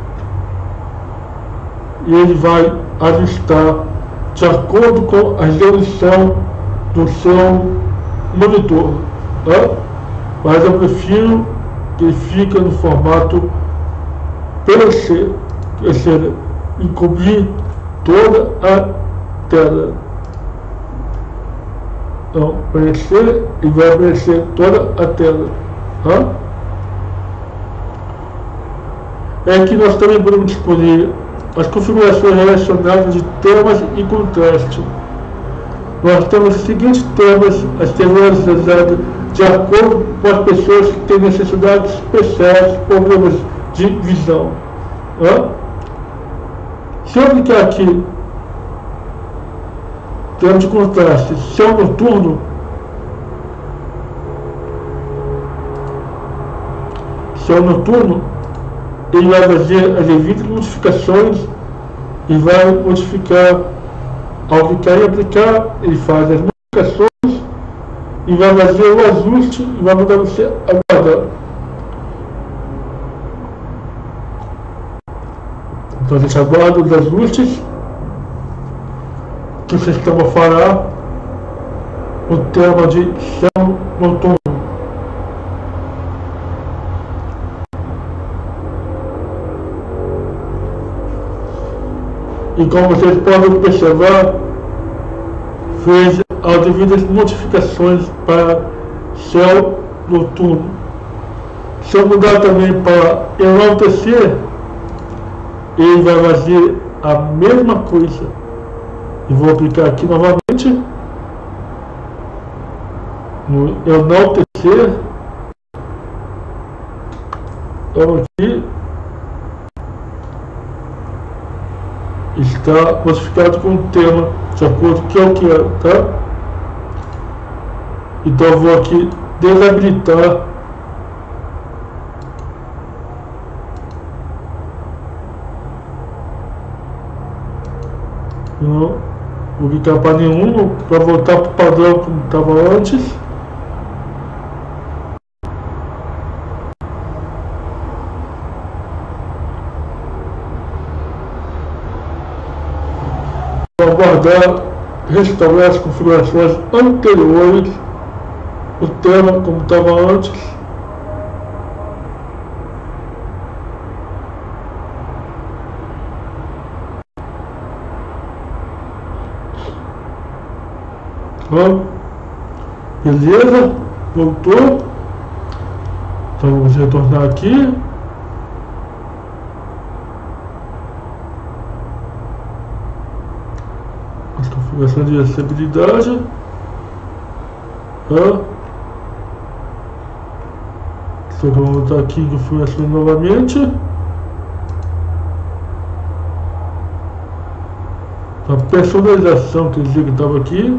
ele vai ajustar de acordo com a resolução do seu monitor, tá? Mas eu prefiro que ele fique no formato PLC, ou seja, encobrir toda a tela. Então, aparecer e vai aparecer toda a tela. Tá? Aqui nós também podemos escolher as configurações relacionadas de temas e contraste. Nós temos os seguintes temas a serem realizados de acordo com as pessoas que têm necessidades especiais, problemas de visão. Tá? Se eu clicar aqui, tema de contraste, céu noturno. céu noturno, ele vai fazer as devidas modificações e vai modificar, ao clicar em aplicar, ele faz as modificações e vai fazer o ajuste e vai mandar você aguardar. Então a gente aguarda os ajustes que o sistema fará no tema de céu noturno. E como vocês podem observar, fez as devidas modificações para céu noturno. Se eu mudar também para enaltecer, ele vai fazer a mesma coisa. E vou aplicar aqui novamente no enaltecer. Então aqui está modificado com o tema de acordo com o que eu quero, tá? Então eu vou aqui desabilitar não vou clicar para nenhum para voltar para o padrão como estava antes. Guardar, restaurar as configurações anteriores, o tema como estava antes. Beleza, voltou. Então vamos retornar aqui. Configuração de acessibilidade. Então vamos voltar aqui em configuração novamente. A personalização, quer dizer que estava aqui.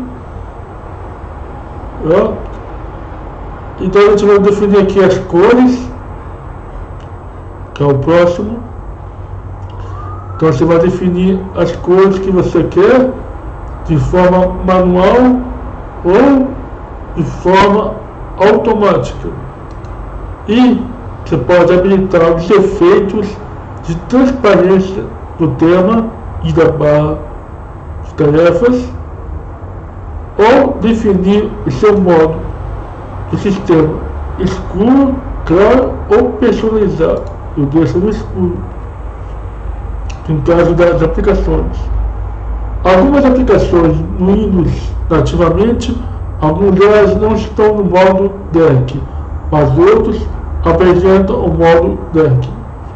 Então a gente vai definir aqui as cores, que é o próximo. Então você vai definir as cores que você quer de forma manual ou de forma automática. E você pode habilitar os efeitos de transparência do tema e da barra de tarefas, ou definir o seu modo do sistema escuro, claro ou personalizado. Eu deixo no escuro no caso das aplicações. Algumas aplicações no Windows nativamente, algumas delas não estão no modo DERC, mas outros apresentam o modo DERC.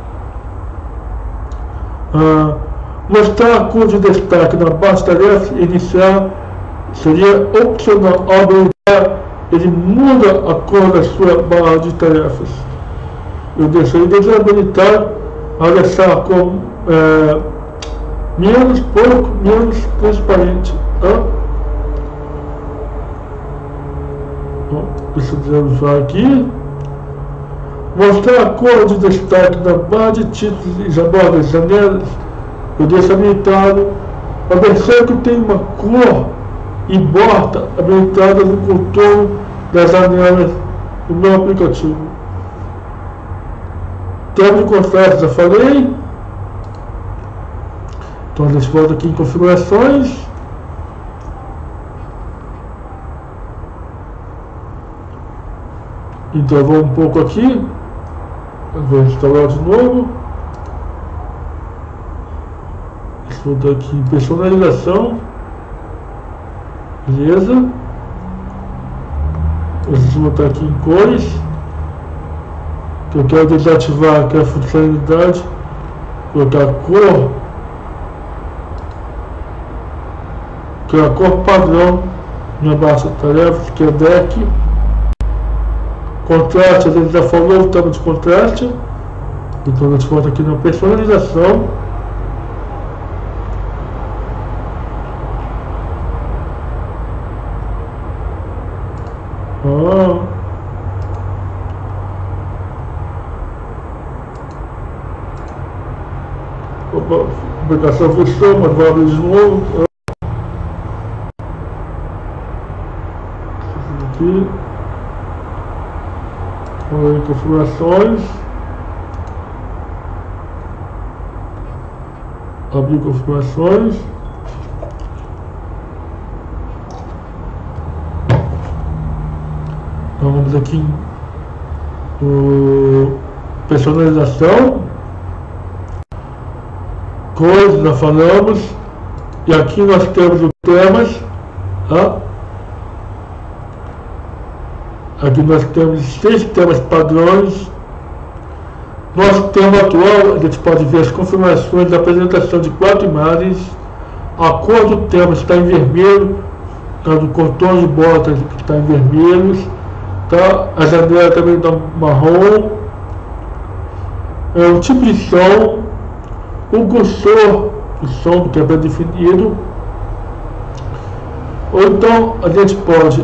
Mostrar a cor de destaque na barra de tarefas inicial seria opcional. Ao habilitar, ele muda a cor da sua barra de tarefas. Eu deixei desabilitar ao deixar a cor pouco menos transparente. Deixa eu desabilitar aqui. Mostrar a cor de destaque na barra de títulos e bordas janelas. Eu deixo habilitado. Observe que tem uma cor e borda habilitada no contorno das janelas do meu aplicativo. Tema de contraste, já falei. Então a gente volta aqui em configurações. Então vou um pouco aqui. Vou instalar de novo. Vou dar aqui em personalização. Beleza. Vamos botar aqui em cores. Que eu quero desativar aqui a funcionalidade. Colocar a cor. Que é a cor padrão. Minha barra de tarefas, que é DEC. Contraste, a gente já falou o tema de contraste. Então a gente volta aqui na personalização. Opa, a aplicação fechou, mas vou abrir de novo. Aqui. Vou em configurações. Abrir configurações. Então vamos aqui em personalização, coisas, nós falamos, e aqui nós temos os temas, tá? Aqui nós temos 6 temas padrões. Nosso tema atual, a gente pode ver as configurações da apresentação de 4 imagens. A cor do tema está em vermelho, tá? Do contorno de bordas que está em vermelhos, tá? A janela também está marrom. O tipo de som, o cursor do som que é bem definido. Ou então a gente pode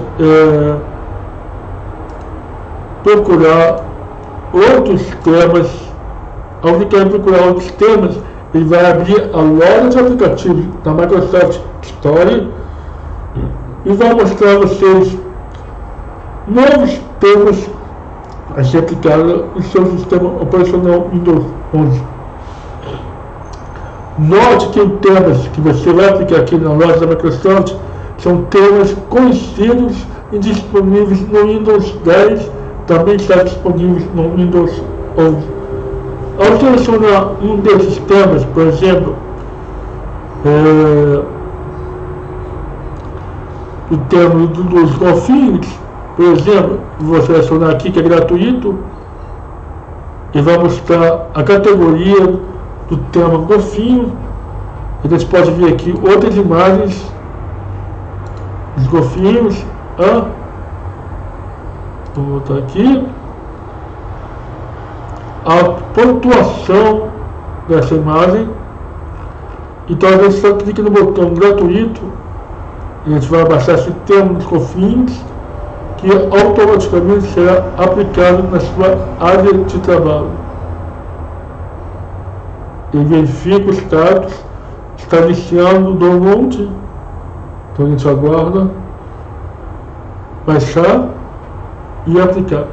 procurar outros temas. Ao clicar em procurar outros temas, ele vai abrir a loja de aplicativos da Microsoft Store e vai mostrar a vocês novos temas a ser aplicado no seu sistema operacional Windows 11. Note que os temas que você vai aplicar aqui na loja da Microsoft são temas conhecidos e disponíveis no Windows 10, também está disponível no Windows 11. Ao selecionar um desses temas, por exemplo, o tema dos golfinhos, por exemplo, vou selecionar aqui que é gratuito e vai mostrar a categoria do tema golfinho. A gente pode ver aqui outras imagens dos golfinhos. Vou botar aqui a pontuação dessa imagem. Então a gente só clica no botão gratuito e a gente vai abaixar esse tema dos golfinhos, que automaticamente será aplicado na sua área de trabalho. Ele verifica o status, está iniciando o download, então a gente aguarda baixar e aplicar.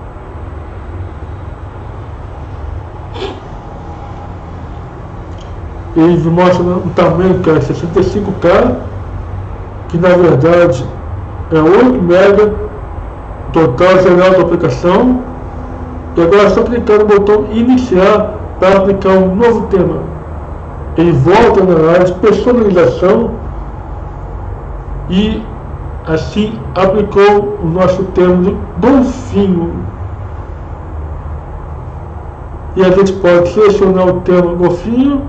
Ele mostra um tamanho que é 65K, que na verdade é 8 MB total geral da aplicação. E agora é só clicar no botão iniciar para aplicar um novo tema. Ele volta na área de personalização e assim aplicou o nosso tema do golfinho. E a gente pode selecionar o tema golfinho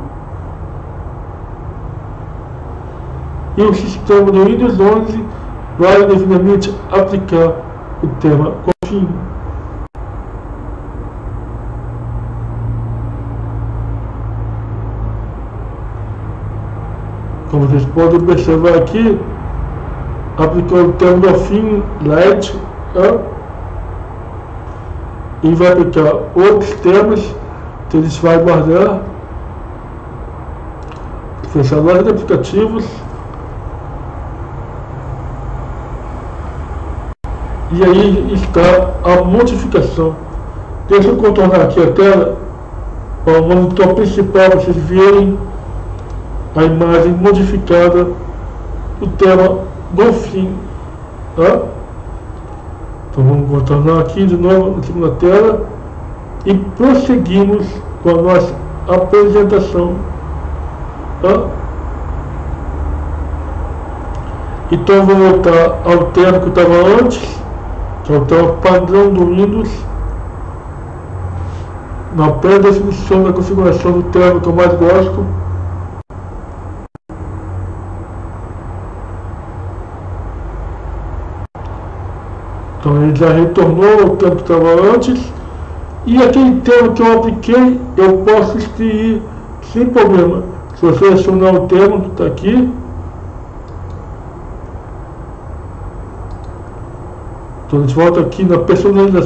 e o sistema do Windows 11 vai devidamente aplicar o tema golfinho. Como vocês podem observar aqui, aplicou o tema golfinho LED, e vai aplicar outros temas que eles vai guardar. Fechar a loja de aplicativos. E aí está a modificação. Deixa eu contornar aqui a tela para o monitor principal, vocês verem a imagem modificada do tema golfinho. Então vamos contornar aqui de novo na segunda tela e prosseguimos com a nossa apresentação. Então vou voltar ao tema que estava antes, que é o tema padrão do Windows. Na pré-definição da configuração do tema que eu mais gosto. Então ele já retornou ao tema que estava antes. E aquele tema que eu apliquei, eu posso excluir sem problema. Se eu selecionar o tema que está aqui, então a gente volta aqui na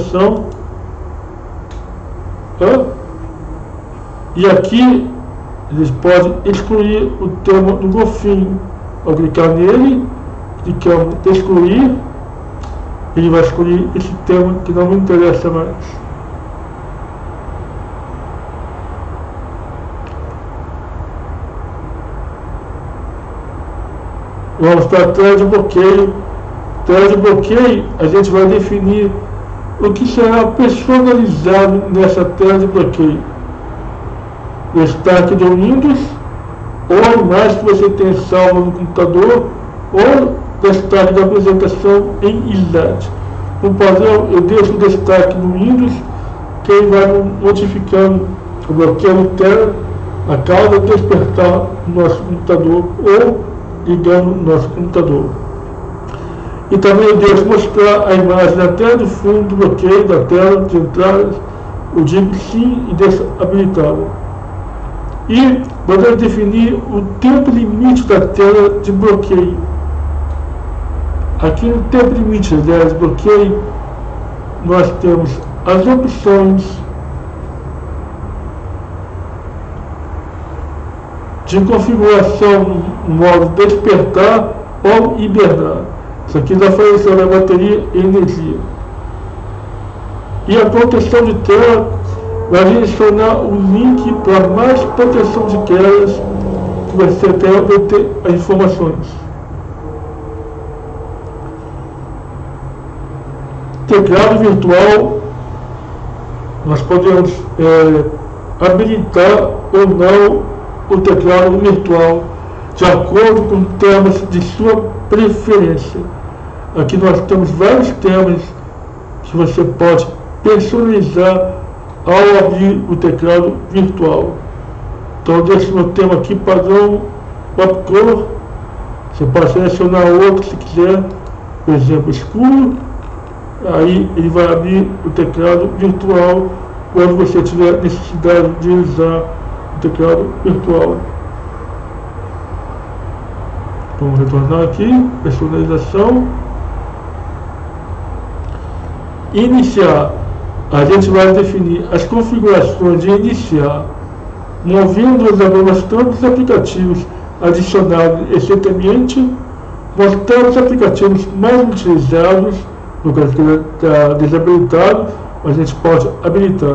personalização. E aqui eles podem excluir o tema no golfinho. Ao clicar nele, clicamos em excluir, ele vai excluir esse tema que não me interessa mais. Vamos para a tela de bloqueio. Tela de bloqueio, a gente vai definir o que será personalizado nessa tela de bloqueio. Destaque do Windows, ou a imagem que você tem salvo no computador, ou destaque da apresentação em slide. No padrão, eu deixo o destaque no Windows, que ele vai notificando o bloqueio de tela a cada despertar o nosso computador ou ligando o nosso computador. E também eu deixo mostrar a imagem da tela do fundo do bloqueio da tela de entrada. Eu digo sim e deixo habilitado. E podemos definir o tempo limite da tela de bloqueio. Aqui no tempo limite da tela de bloqueio, nós temos as opções de configuração no modo despertar ou hibernar. Isso aqui já foi sobre a bateria e energia. E a proteção de tela vai direcionar o link para mais proteção de telas que você tem para obter as informações. Teclado virtual, nós podemos habilitar ou não o teclado virtual de acordo com temas de sua preferência. Aqui nós temos vários temas que você pode personalizar ao abrir o teclado virtual. Então eu deixo meu tema aqui padrão Popcolor. Você pode selecionar outro se quiser, por exemplo, escuro. Aí ele vai abrir o teclado virtual quando você tiver necessidade de usar o teclado virtual. Vamos retornar aqui, personalização. Iniciar. A gente vai definir as configurações de iniciar, movendo ou mostrando os aplicativos adicionados recentemente, mostrando os aplicativos mais utilizados. No caso que está desabilitado, a gente pode habilitar.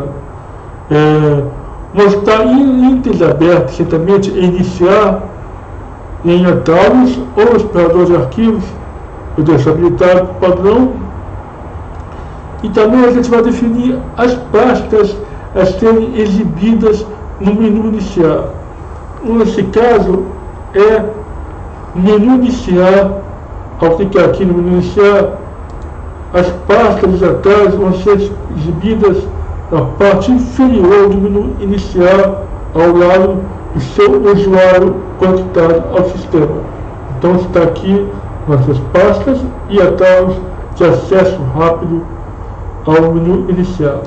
Mostrar links abertos recentemente, iniciar em atalhos ou explorador de arquivos, eu deixo habilitado padrão. E também a gente vai definir as pastas a serem exibidas no menu iniciar. Nesse caso é menu iniciar. Ao clicar aqui no menu iniciar, as pastas dos atalhos vão ser exibidas na parte inferior do menu iniciar, ao lado do seu usuário conectado ao sistema. Então está aqui nossas pastas e atalhos de acesso rápido ao menu inicial.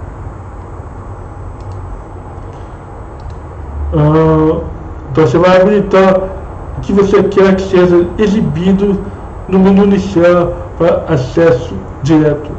Então você vai habilitar o que você quer que seja exibido no menu inicial para acesso direto.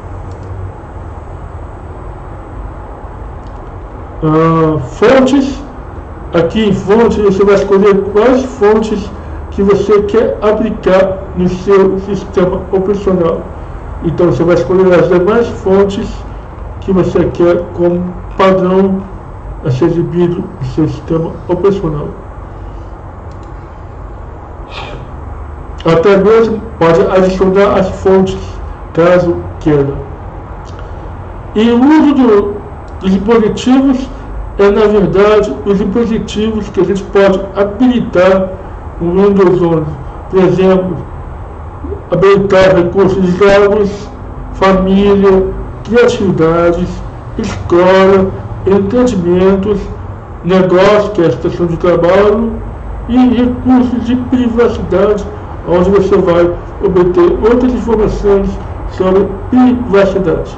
Fontes. Aqui em fontes você vai escolher quais fontes que você quer aplicar no seu sistema operacional. Então você vai escolher as demais fontes que você quer como padrão a ser exibido no seu sistema operacional. Até mesmo pode adicionar as fontes caso queira. E o uso dos dispositivos é, na verdade, os dispositivos que a gente pode habilitar no Windows 11. Por exemplo, habilitar recursos de jogos, família, criatividades, escola, entretenimientos, negócio, que é a estação de trabalho, e recursos de privacidade, onde você vai obter outras informações sobre privacidade.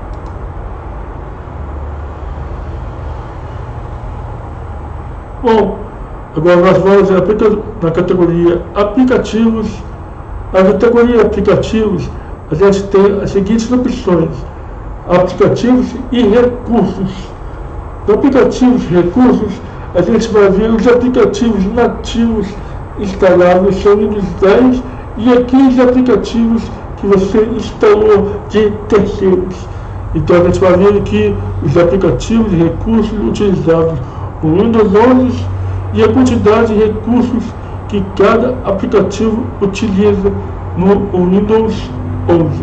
Bom, agora nós vamos na categoria aplicativos. A categoria aplicativos, a gente tem as seguintes opções: aplicativos e recursos. No aplicativos e recursos, a gente vai ver os aplicativos nativos instalados, são Windows 10, e aqui os aplicativos que você instalou de terceiros. Então a gente vai ver aqui os aplicativos e recursos utilizados no Windows 11 e a quantidade de recursos que cada aplicativo utiliza no Windows 11.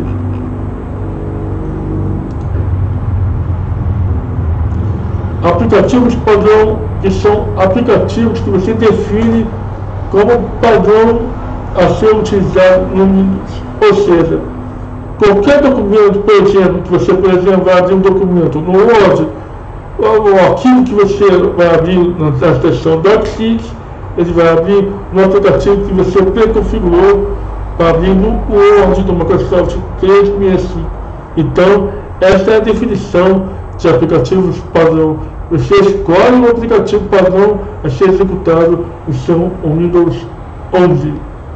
Aplicativos padrão, que são aplicativos que você define como padrão a ser utilizado no Windows. Ou seja, qualquer documento, por exemplo, que você, por exemplo, vai abrir um documento no Word, o arquivo que você vai abrir na seção DocSys, ele vai abrir no aplicativo que você pré-configurou para abrir no Word do Microsoft 365. Então, essa é a definição de aplicativos padrão. Você escolhe o aplicativo padrão a ser executado no seu Windows 11.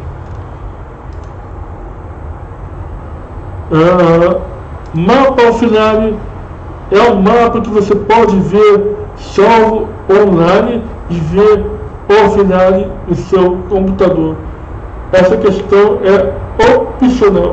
Mapa offline é um mapa que você pode ver salvo online e ver offline no seu computador. Essa questão é opcional.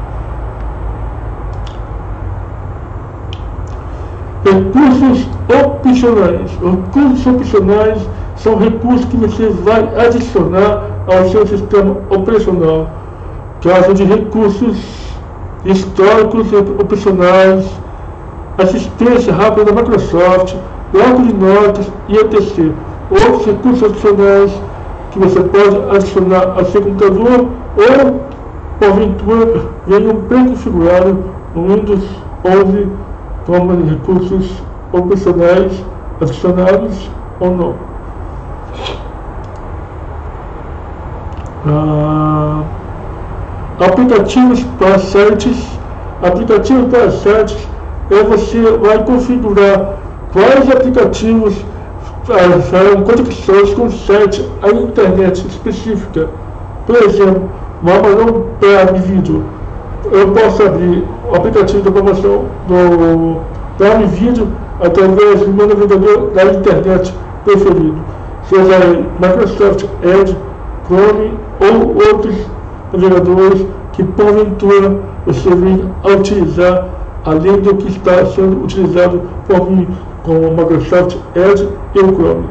Recursos opcionais. Recursos opcionais são recursos que você vai adicionar ao seu sistema operacional. Caso de recursos históricos opcionais, assistência rápida da Microsoft, bloco de notas e etc. Outros recursos opcionais que você pode adicionar ao seu computador ou, porventura, venham pré-configurados no Windows 11 como recursos opcionais adicionados ou não. Aplicativos para sites. Aplicativos para sites é você vai configurar quais aplicativos farão conexões com site à internet específica. Por exemplo, no Amazon Prime Video, eu posso abrir o aplicativo da promoção do Prime Video através do meu navegador da internet preferido, seja Microsoft Edge, Chrome ou outros navegadores que porventura você venha a utilizar, além do que está sendo utilizado por mim, como o Microsoft Edge e o Chrome.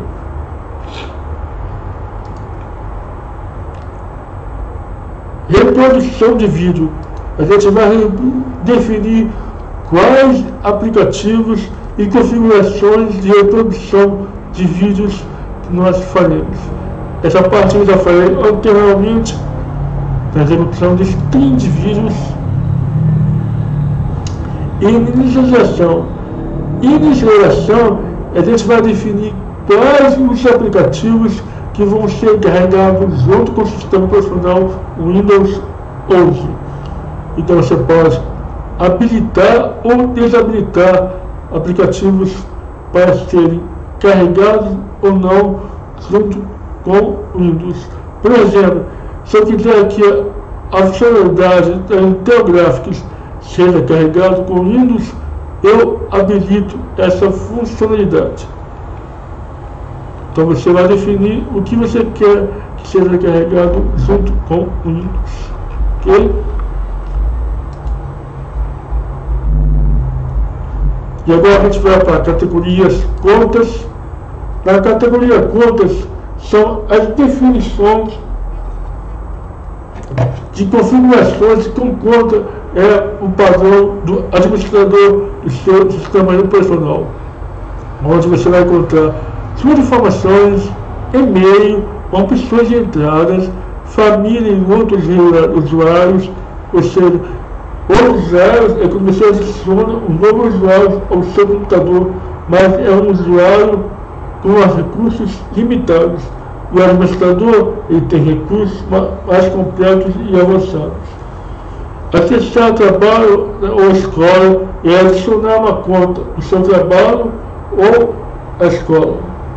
Reprodução de vídeo. A gente vai definir quais aplicativos e configurações de reprodução de vídeos que nós faremos. Essa parte eu já falei anteriormente, na execução de stream de vídeos. E inicialização. Inicialização, a gente vai definir quais os aplicativos que vão ser carregados junto com o sistema operacional Windows 11. Então você pode habilitar ou desabilitar aplicativos para serem carregados ou não junto com o Windows. Por exemplo, se eu quiser aqui a funcionalidade da Intel Graphics seja carregado com o Windows, eu habilito essa funcionalidade. Então você vai definir o que você quer que seja carregado junto com o Windows. Ok? E agora a gente vai para a categorias contas. Na categoria contas são as definições de configurações com conta é o padrão do administrador do seu sistema operacional, onde você vai encontrar suas informações, e-mail, opções de entradas, família e outros usuários, ou seja, outros usuários é quando você adiciona um novo usuário ao seu computador, mas é um usuário com recursos limitados. O administrador ele tem recursos mais completos e avançados. Acessar o trabalho ou escola é adicionar uma conta do seu trabalho ou a escola.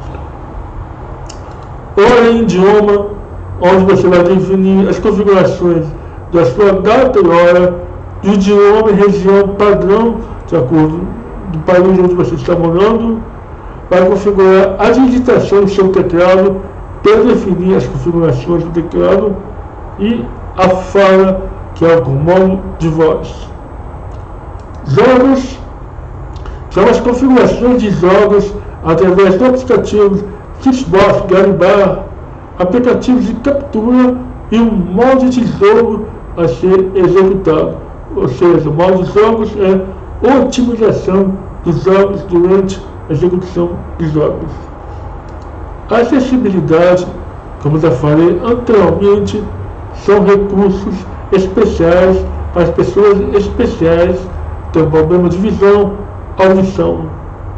Hora e idioma, onde você vai definir as configurações da sua data e hora, do idioma e região padrão, de acordo do país onde você está morando. para configurar a digitação do seu teclado, definir as configurações do teclado e a fala, que é o comando de voz. Jogos são as configurações de jogos através do aplicativo Xbox Game Bar, aplicativos de captura e um modo de jogo a ser executado. Ou seja, o modo de jogos é otimização dos jogos durante a execução de jogos. A acessibilidade, como já falei anteriormente, são recursos especiais para as pessoas especiais que têm problema de visão, audição.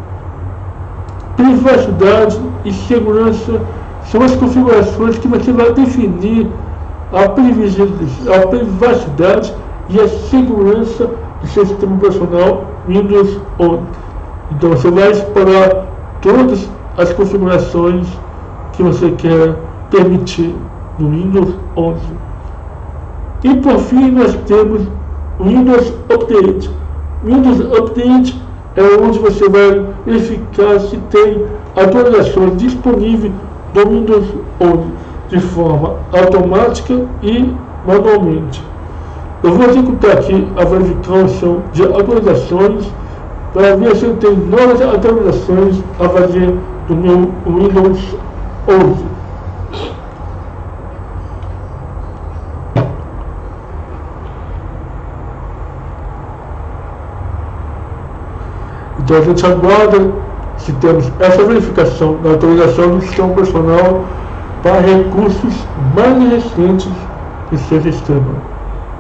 Privacidade e segurança são as configurações que você vai definir a privacidade e a segurança do seu sistema operacional Windows 11. Então você vai explorar todas as configurações que você quer permitir no Windows 11. E por fim nós temos o Windows Update. Windows Update é onde você vai verificar se tem atualizações disponíveis do Windows 11 de forma automática e manualmente. Eu vou executar aqui a verificação de atualizações para ver se eu tenho novas atualizações a fazer do meu Windows 11. Então a gente aguarda se temos essa verificação da atualização do sistema operacional para recursos mais recentes do seu sistema.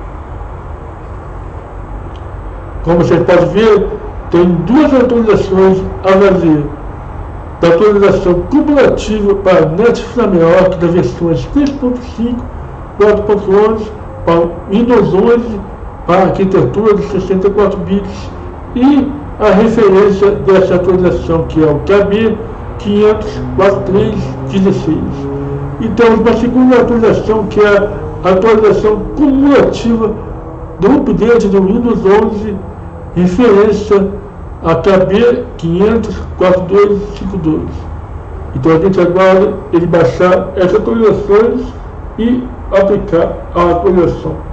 Como você pode ver, tem duas atualizações a fazer. Da atualização cumulativa para NET Framework das versões 3.5, 4.11 para Windows 11 para arquitetura de 64 bits e a referência dessa atualização, que é o KB 500.43.16. E temos uma segunda atualização, que é a atualização cumulativa do update do Windows 11, referência a KB 500.42.52. Então a gente aguarda ele baixar essas atualizações e aplicar a atualização.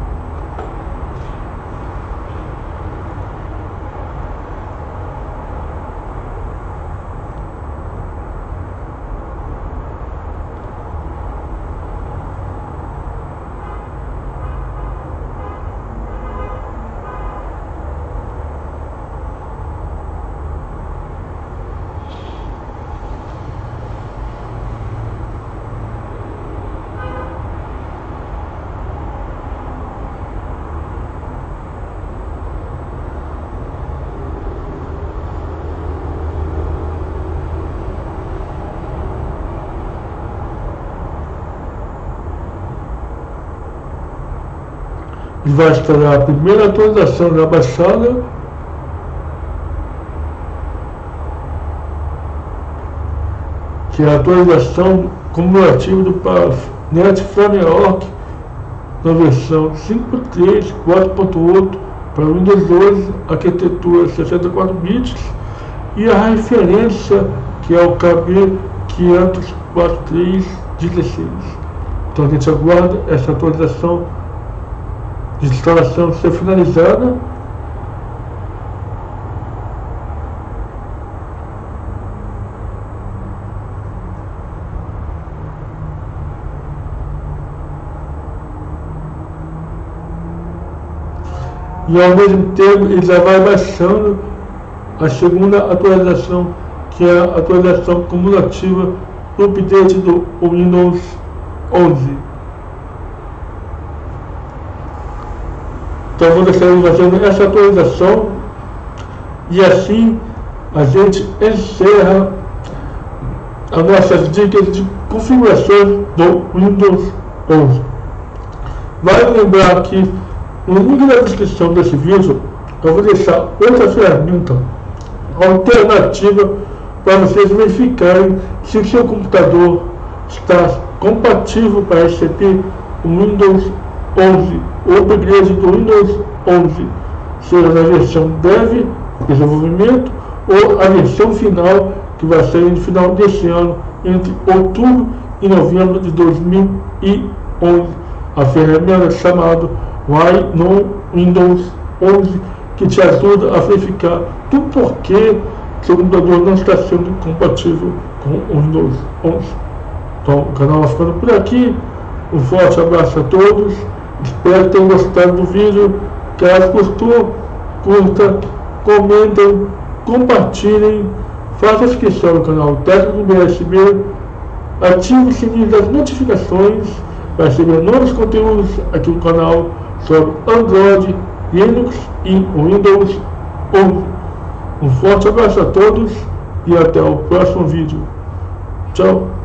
Vai instalar a primeira atualização já baixada, que é a atualização cumulativa do NET Framework na versão 5.3, 4.8 para Windows 11, arquitetura 64 bits, e a referência, que é o KB 500.43.16. Então a gente aguarda essa atualização de instalação ser finalizada. E ao mesmo tempo ele já vai baixando a segunda atualização, que é a atualização cumulativa do update do Windows 11. Então vamos estar fazendo essa atualização e assim a gente encerra as nossas dicas de configuração do Windows 11. Vale lembrar que no link da descrição desse vídeo eu vou deixar outra ferramenta alternativa para vocês verificarem se o seu computador está compatível para receber o Windows 11, o upgrade do Windows 11, seja na versão Dev, desenvolvimento, ou a versão final, que vai sair no final deste ano, entre outubro e novembro de 2011. A ferramenta chamada Why no Windows 11, que te ajuda a verificar do porquê seu computador não está sendo compatível com o Windows 11. Então, o canal vai ficando por aqui. Um forte abraço a todos. Espero que tenham gostado do vídeo. Caso gostou, curta, comentem, compartilhem, faça inscrição no canal Técnico BSB, ative o sininho das notificações para receber novos conteúdos aqui no canal sobre Android, Linux e Windows 11. Um forte abraço a todos e até o próximo vídeo. Tchau!